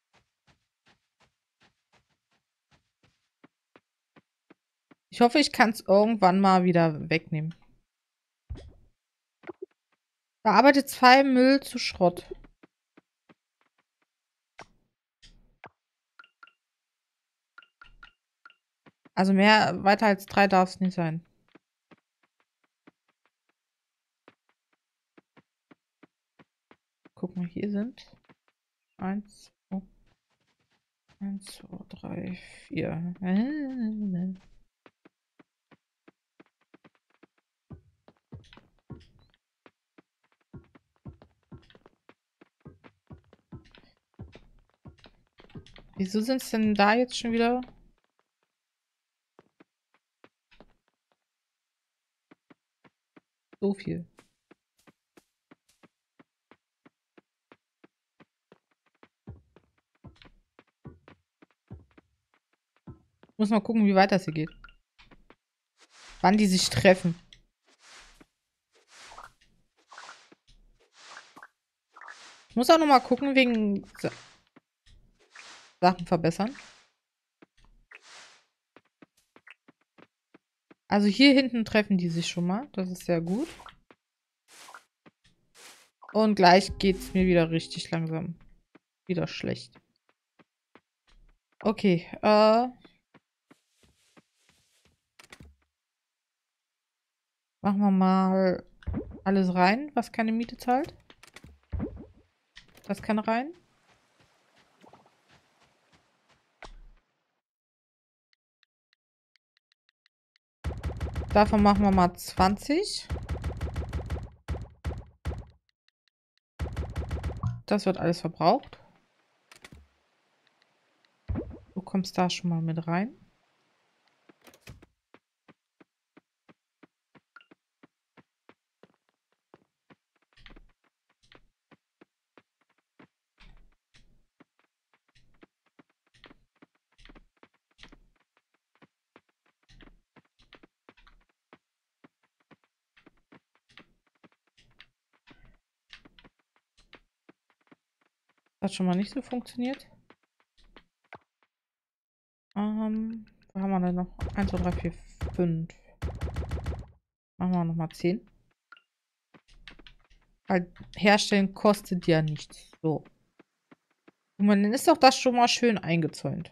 Ich hoffe, ich kann es irgendwann mal wieder wegnehmen. Bearbeite 2 Müll zu Schrott. Also mehr, weiter als 3 darf es nicht sein. Guck mal, hier sind 1, 2, 1, 2, 3, 4. Wieso sind es denn da jetzt schon wieder? So viel. Muss mal gucken, wie weit das hier geht. Wann die sich treffen. Ich muss auch noch mal gucken, wegen Sachen verbessern. Also hier hinten treffen die sich schon mal. Das ist sehr gut. Und gleich geht es mir wieder richtig langsam. Wieder schlecht. Okay, machen wir mal alles rein, was keine Miete zahlt. Das kann rein. Davon machen wir mal 20. Das wird alles verbraucht. Du kommst da schon mal mit rein. Hat schon mal nicht so funktioniert. Wo haben wir denn noch? 1, 2, 3, 4, 5. Machen wir nochmal 10. Weil herstellen kostet ja nichts. So. Und dann ist doch das schon mal schön eingezäunt.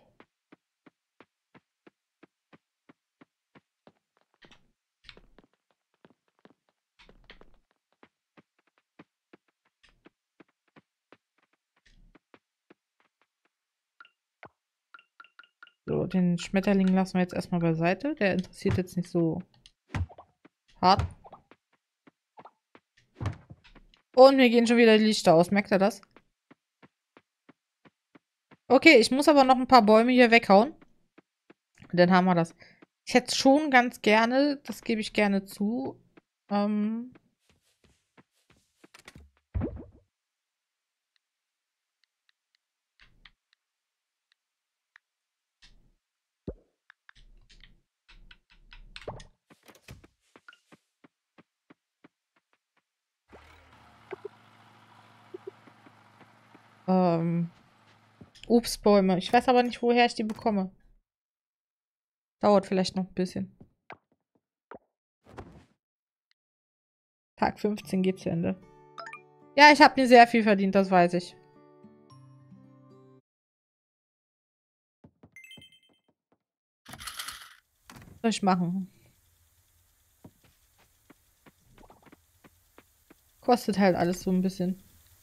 So, den Schmetterling lassen wir jetzt erstmal beiseite. Der interessiert jetzt nicht so hart. Und mir gehen schon wieder die Lichter aus. Merkt ihr das? Okay, ich muss aber noch ein paar Bäume hier weghauen. Dann haben wir das. Ich hätte schon ganz gerne, das gebe ich gerne zu, Obstbäume. Ich weiß aber nicht, woher ich die bekomme. Dauert vielleicht noch ein bisschen. Tag 15 geht zu Ende. Ja, ich habe mir sehr viel verdient, das weiß ich. Was soll ich machen? Kostet halt alles so ein bisschen.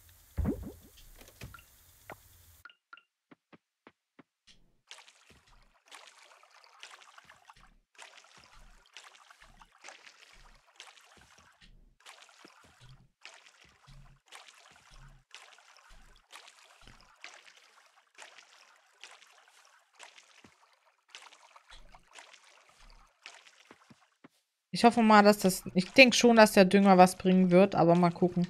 Ich hoffe mal, dass das... Ich denke schon, dass der Dünger was bringen wird, aber mal gucken.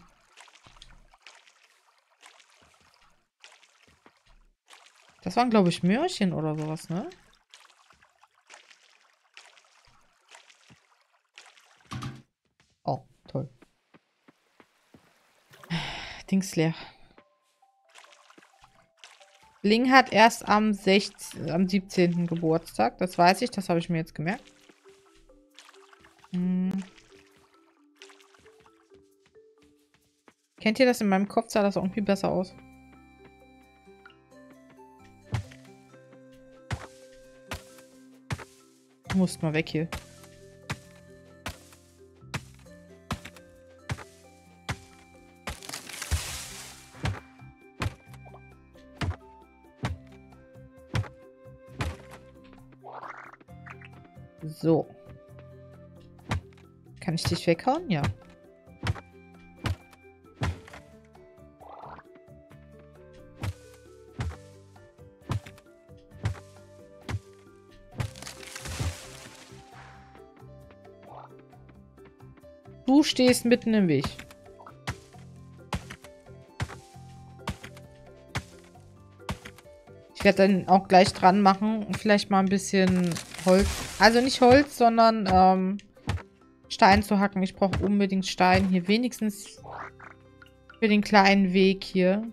Das waren, glaube ich, Möhrchen oder sowas, ne? Oh, toll. Dings leer. Ling hat erst am 17. Geburtstag. Das weiß ich, das habe ich mir jetzt gemerkt. Kennt ihr das? In meinem Kopf sah das irgendwie besser aus. Du musst mal weg hier. So. Kann ich dich weghauen? Ja. Du stehst mitten im Weg. Ich werde dann auch gleich dran machen. Vielleicht mal ein bisschen Holz. Also nicht Holz, sondern Stein zu hacken. Ich brauche unbedingt Stein hier. Wenigstens für den kleinen Weg hier.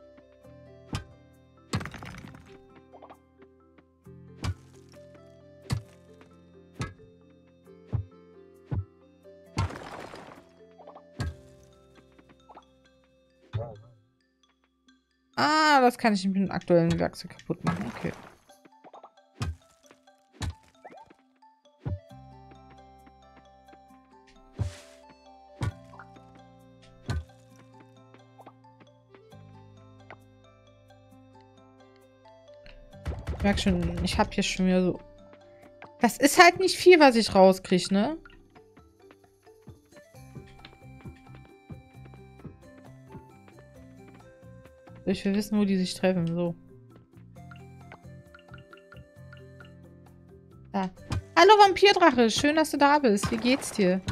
Ah, das kann ich mit dem aktuellen Werkzeug kaputt machen. Okay. Ich merke schon, ich habe hier schon wieder so... Das ist halt nicht viel, was ich rauskriege, ne? Ich will wissen, wo die sich treffen. So. Da. Hallo Vampirdrache, schön, dass du da bist. Wie geht's dir?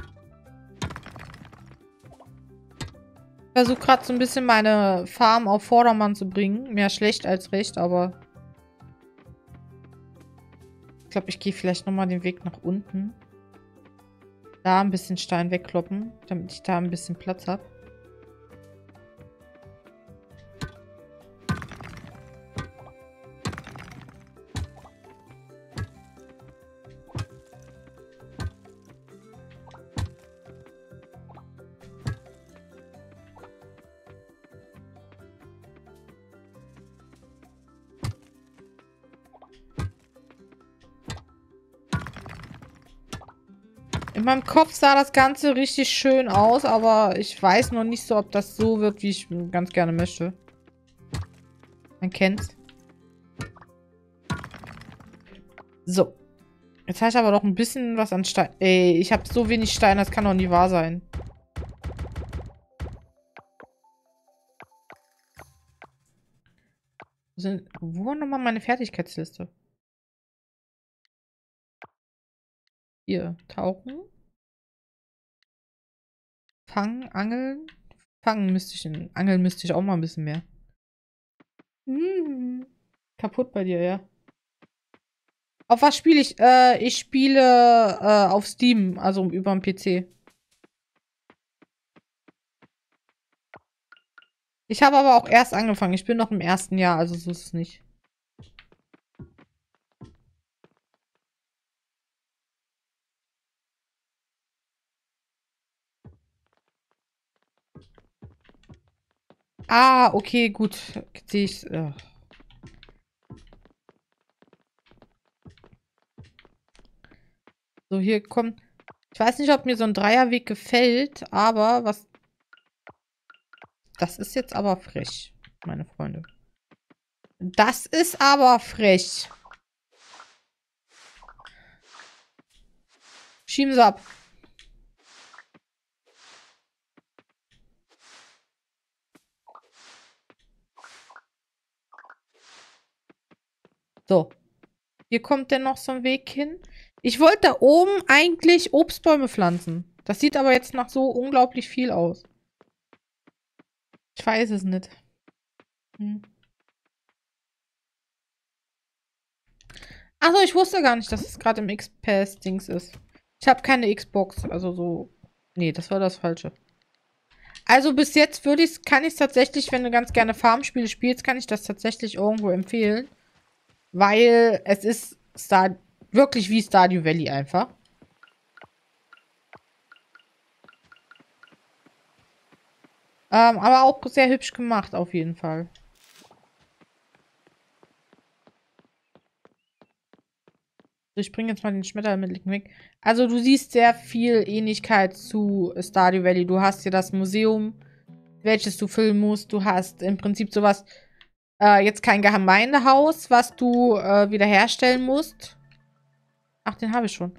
Ich versuche gerade so ein bisschen meine Farm auf Vordermann zu bringen. Mehr schlecht als recht, aber... Ich glaube, ich gehe vielleicht nochmal den Weg nach unten. Da ein bisschen Stein wegkloppen, damit ich da ein bisschen Platz habe. In meinem Kopf sah das Ganze richtig schön aus, aber ich weiß noch nicht so, ob das so wird, wie ich ganz gerne möchte. Man kennt's. So. Jetzt habe ich aber noch ein bisschen was an Stein. Ey, ich habe so wenig Stein, das kann doch nie wahr sein. Wo war nochmal meine Fertigkeitsliste? Hier, tauchen. Fangen, angeln. Fangen müsste ich, angeln müsste ich auch mal ein bisschen mehr. Kaputt bei dir, ja. Auf was spiele ich? Ich spiele auf Steam, also über den PC. Ich habe aber auch erst angefangen. Ich bin noch im ersten Jahr, also so ist es nicht. Ah, okay, gut. Jetzt sehe ich. So, hier kommt. Ich weiß nicht, ob mir so ein Dreierweg gefällt, aber was. Das ist jetzt aber frech, meine Freunde. Das ist aber frech. Schieben Sie ab. So. Hier kommt denn noch so ein Weg hin. Ich wollte da oben eigentlich Obstbäume pflanzen. Das sieht aber jetzt nach so unglaublich viel aus. Ich weiß es nicht. Achso, ich wusste gar nicht, dass es gerade im X-Pass-Dings ist. Ich habe keine Xbox, also so... Nee, das war das Falsche. Also bis jetzt kann ich es tatsächlich, wenn du ganz gerne Farmspiele spielst, kann ich das tatsächlich irgendwo empfehlen. Weil es ist wirklich wie Stardew Valley einfach. Aber auch sehr hübsch gemacht, auf jeden Fall. Ich bringe jetzt mal den Schmetterling weg. Also du siehst sehr viel Ähnlichkeit zu Stardew Valley. Du hast hier das Museum, welches du füllen musst. Du hast im Prinzip sowas, jetzt kein Gemeindehaus, was du wiederherstellen musst. Ach, den habe ich schon.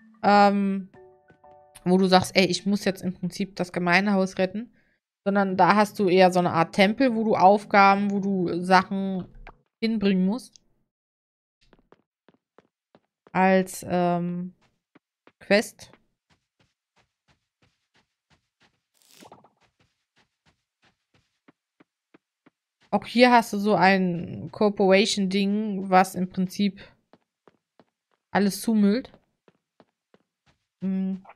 Wo du sagst, ey, ich muss jetzt im Prinzip das Gemeindehaus retten. Sondern da hast du eher so eine Art Tempel, wo du Aufgaben, wo du Sachen hinbringen musst. Als Quest. Auch hier hast du so ein Corporation-Ding, was im Prinzip alles zumüllt. Mhm.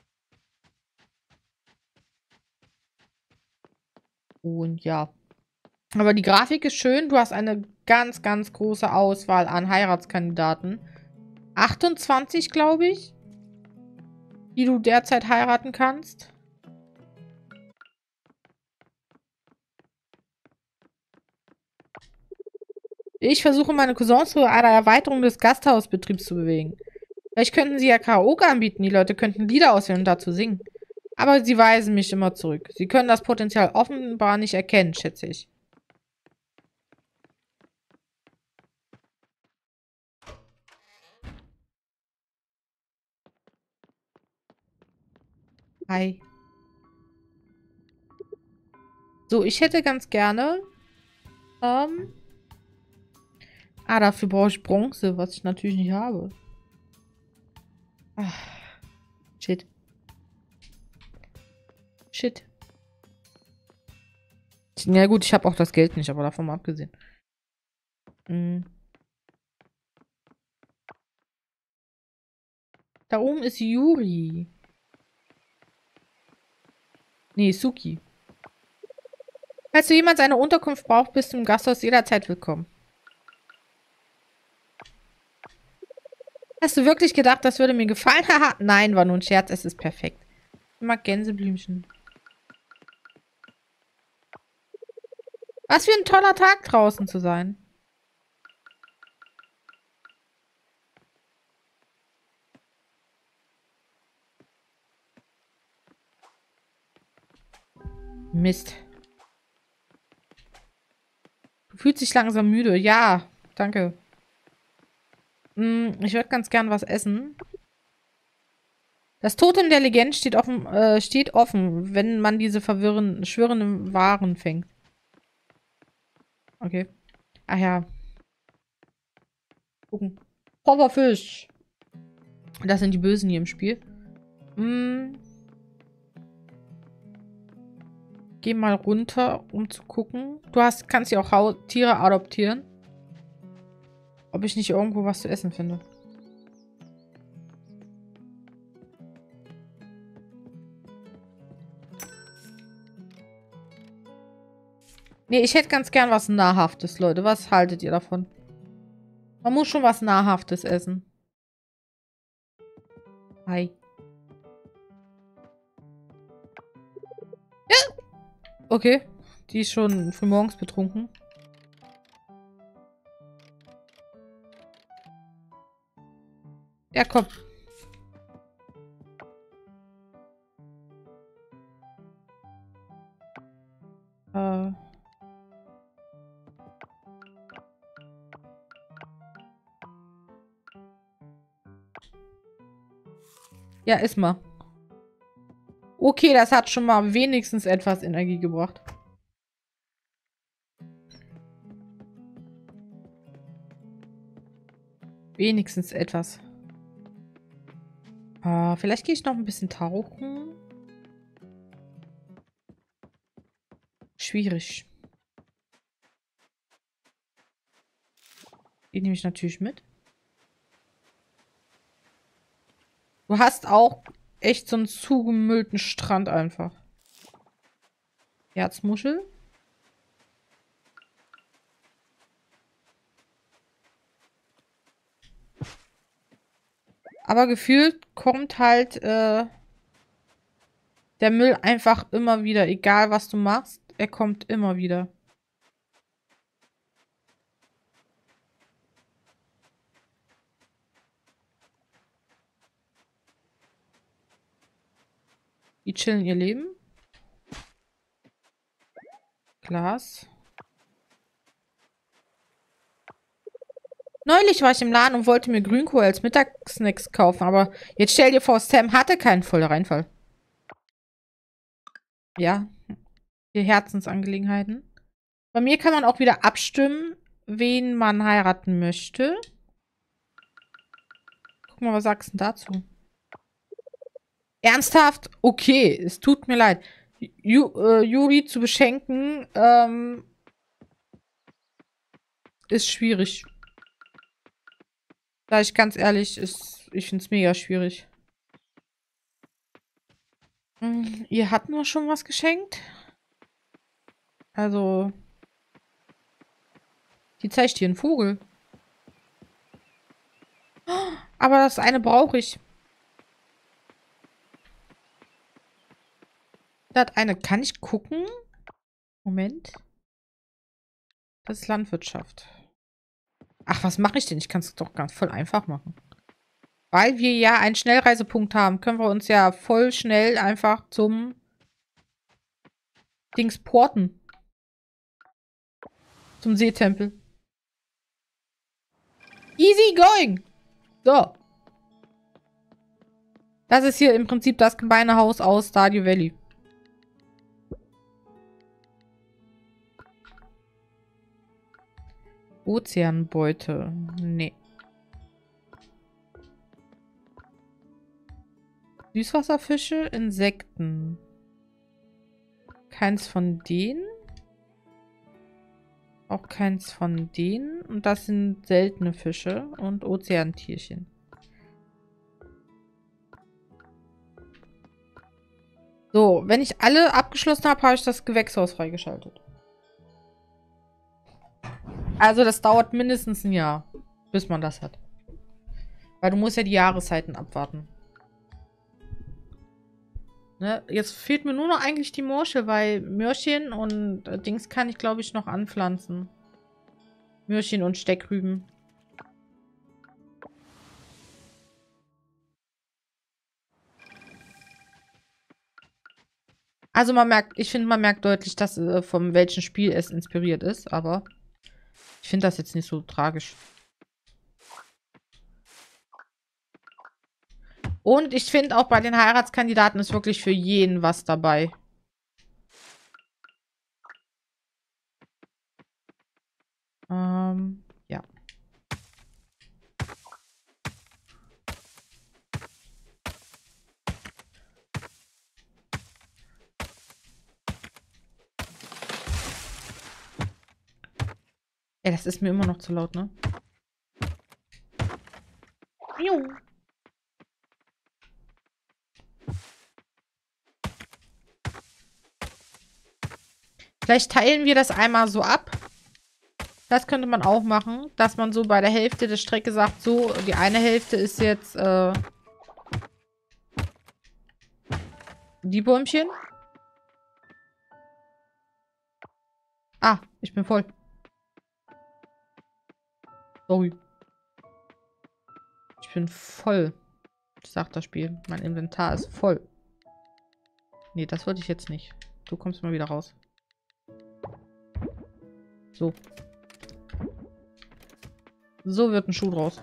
Und ja. Aber die Grafik ist schön. Du hast eine ganz, ganz große Auswahl an Heiratskandidaten. 28, glaube ich, die du derzeit heiraten kannst. Ich versuche meine Cousins zu einer Erweiterung des Gasthausbetriebs zu bewegen. Vielleicht könnten sie ja Karaoke anbieten. Die Leute könnten Lieder auswählen und dazu singen. Aber sie weisen mich immer zurück. Sie können das Potenzial offenbar nicht erkennen, schätze ich. Hi. So, ich hätte ganz gerne. Dafür brauche ich Bronze, was ich natürlich nicht habe. Ach, shit. Shit. Ja gut, ich habe auch das Geld nicht, aber davon mal abgesehen. Mhm. Da oben ist Yuri. Nee, Suki. Falls du jemals eine Unterkunft brauchst, bist du im Gasthaus jederzeit willkommen. Hast du wirklich gedacht, das würde mir gefallen? Haha, nein, war nur ein Scherz, es ist perfekt. Ich mag Gänseblümchen. Was für ein toller Tag draußen zu sein. Mist. Du fühlst dich langsam müde. Ja, danke. Ich würde ganz gern was essen. Das Totem der Legende steht offen, wenn man diese schwirrenden Waren fängt. Okay. Ach ja. Gucken. Powerfisch. Das sind die Bösen hier im Spiel. Geh mal runter, um zu gucken. Kannst ja auch Tiere adoptieren. Ob ich nicht irgendwo was zu essen finde. Nee, ich hätte ganz gern was Nahrhaftes, Leute. Was haltet ihr davon? Man muss schon was Nahrhaftes essen. Hi. Ja. Okay. Die ist schon frühmorgens betrunken. Ja, komm. Ja, iss mal. Okay, das hat schon mal wenigstens etwas Energie gebracht. Wenigstens etwas. Vielleicht gehe ich noch ein bisschen tauchen. Schwierig. Die nehme ich natürlich mit. Du hast auch echt so einen zugemüllten Strand einfach. Herzmuschel. Aber gefühlt kommt halt der Müll einfach immer wieder. Egal, was du machst, er kommt immer wieder. Die chillen ihr Leben. Glas. Neulich war ich im Laden und wollte mir Grünkohl als Mittagssnacks kaufen, aber jetzt stell dir vor, Sam hatte keinen vollen Reinfall. Ja, die Herzensangelegenheiten. Bei mir kann man auch wieder abstimmen, wen man heiraten möchte. Guck mal, was sagst du dazu? Ernsthaft? Okay, es tut mir leid. Juri zu beschenken, ist schwierig. Sag ich ganz ehrlich, ich finde es mega schwierig. Ihr hatten wir schon was geschenkt? Also, die zeigt hier einen Vogel. Aber das eine brauche ich. Das eine kann ich gucken. Moment. Das ist Landwirtschaft. Ach, was mache ich denn? Ich kann es doch ganz voll einfach machen. Weil wir ja einen Schnellreisepunkt haben, können wir uns ja voll schnell einfach zum Dings porten. Zum Seetempel. Easy going! So. Das ist hier im Prinzip das Gemeindehaus aus Stardew Valley. Ozeanbeute. Nee. Süßwasserfische, Insekten. Keins von denen. Auch keins von denen. Und das sind seltene Fische und Ozeantierchen. So, wenn ich alle abgeschlossen habe, habe ich das Gewächshaus freigeschaltet. Also das dauert mindestens ein Jahr, bis man das hat. Weil du musst ja die Jahreszeiten abwarten. Ne? Jetzt fehlt mir nur noch eigentlich die Morsche, weil Möhrchen und Dings kann ich, glaube ich, noch anpflanzen. Möhrchen und Steckrüben. Also man merkt, ich finde, man merkt deutlich, dass vom welchen Spiel es inspiriert ist, aber ich finde das jetzt nicht so tragisch. Und ich finde auch bei den Heiratskandidaten ist wirklich für jeden was dabei. Ja. Ey, das ist mir immer noch zu laut, ne? Juhu. Vielleicht teilen wir das einmal so ab. Das könnte man auch machen, dass man so bei der Hälfte der Strecke sagt, so, die eine Hälfte ist jetzt, die Bäumchen. Ah, ich bin voll. Sorry. Ich bin voll, sagt das Spiel. Mein Inventar ist voll. Nee, das wollte ich jetzt nicht. Du kommst mal wieder raus. So. So wird ein Schuh draus.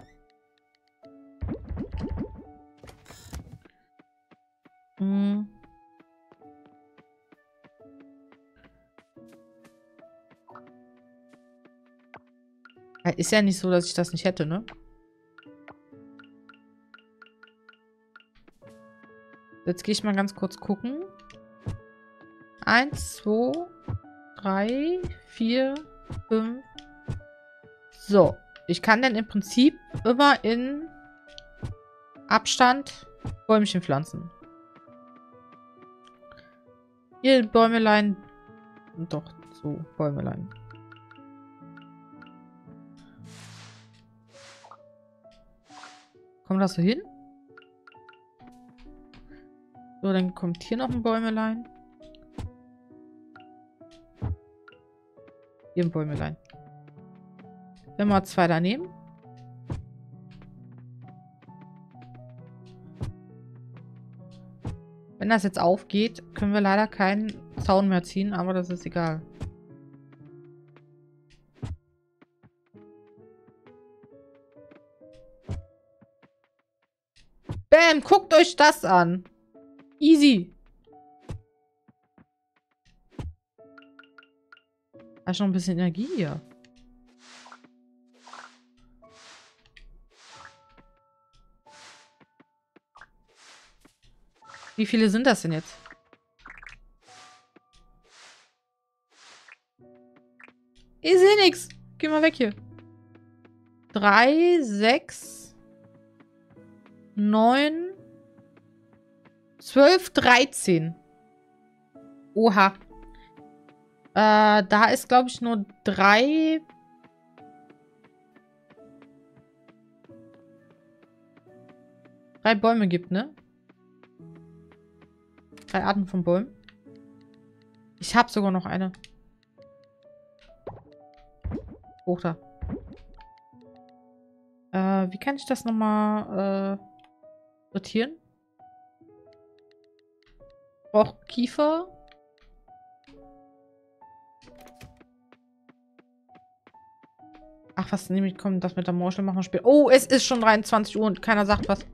Hm. Ist ja nicht so, dass ich das nicht hätte, ne? Jetzt gehe ich mal ganz kurz gucken. 1, 2, 3, 4, 5. So. Ich kann dann im Prinzip immer in Abstand Bäumchen pflanzen. Hier Bäumelein. Doch, so, Bäumelein. Kommt das so hin? So, dann kommt hier noch ein Bäumelein. Hier ein Bäumelein. Wenn wir 2 daneben. Wenn das jetzt aufgeht, können wir leider keinen Zaun mehr ziehen, aber das ist egal. Bam, guckt euch das an. Easy. Da ist noch ein bisschen Energie hier. Wie viele sind das denn jetzt? Ich sehe nichts. Geh mal weg hier. 3, 6, 9, 12, 13. Oha. Da ist, glaube ich, nur 3 Bäume gibt, ne? 3 Arten von Bäumen. Ich habe sogar noch eine. Hoch da. Wie kann ich das nochmal sortieren? Brauch Kiefer. Ach, was nehme ich? Komm, das mit der Morschel machen wir später. Oh, es ist schon 23 Uhr und keiner sagt was.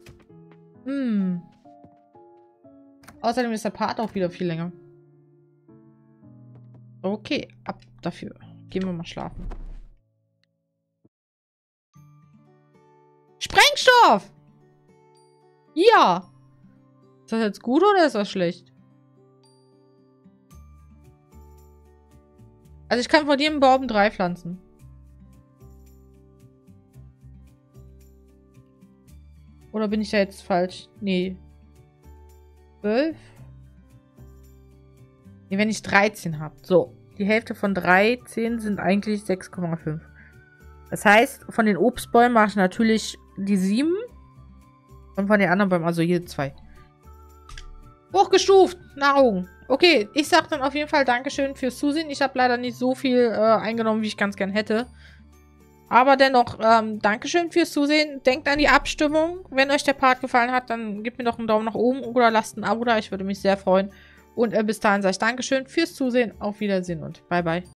Außerdem ist der Part auch wieder viel länger. Okay, ab dafür. Gehen wir mal schlafen. Sprengstoff! Ja! Ist das jetzt gut oder ist das schlecht? Also ich kann von jedem Baum 3 pflanzen. Oder bin ich da jetzt falsch? Nee. 12? Nee, wenn ich 13 habe. So. Die Hälfte von 13 sind eigentlich 6,5. Das heißt, von den Obstbäumen mache ich natürlich die 7. Und von den anderen Bäumen, also jede 2. Hochgestuft. Nahrung. Okay, ich sag dann auf jeden Fall Dankeschön fürs Zusehen. Ich habe leider nicht so viel eingenommen, wie ich ganz gern hätte. Aber dennoch, Dankeschön fürs Zusehen. Denkt an die Abstimmung. Wenn euch der Part gefallen hat, dann gebt mir doch einen Daumen nach oben oder lasst ein Abo da. Ich würde mich sehr freuen. Und bis dahin sage ich Dankeschön fürs Zusehen. Auf Wiedersehen und bye bye.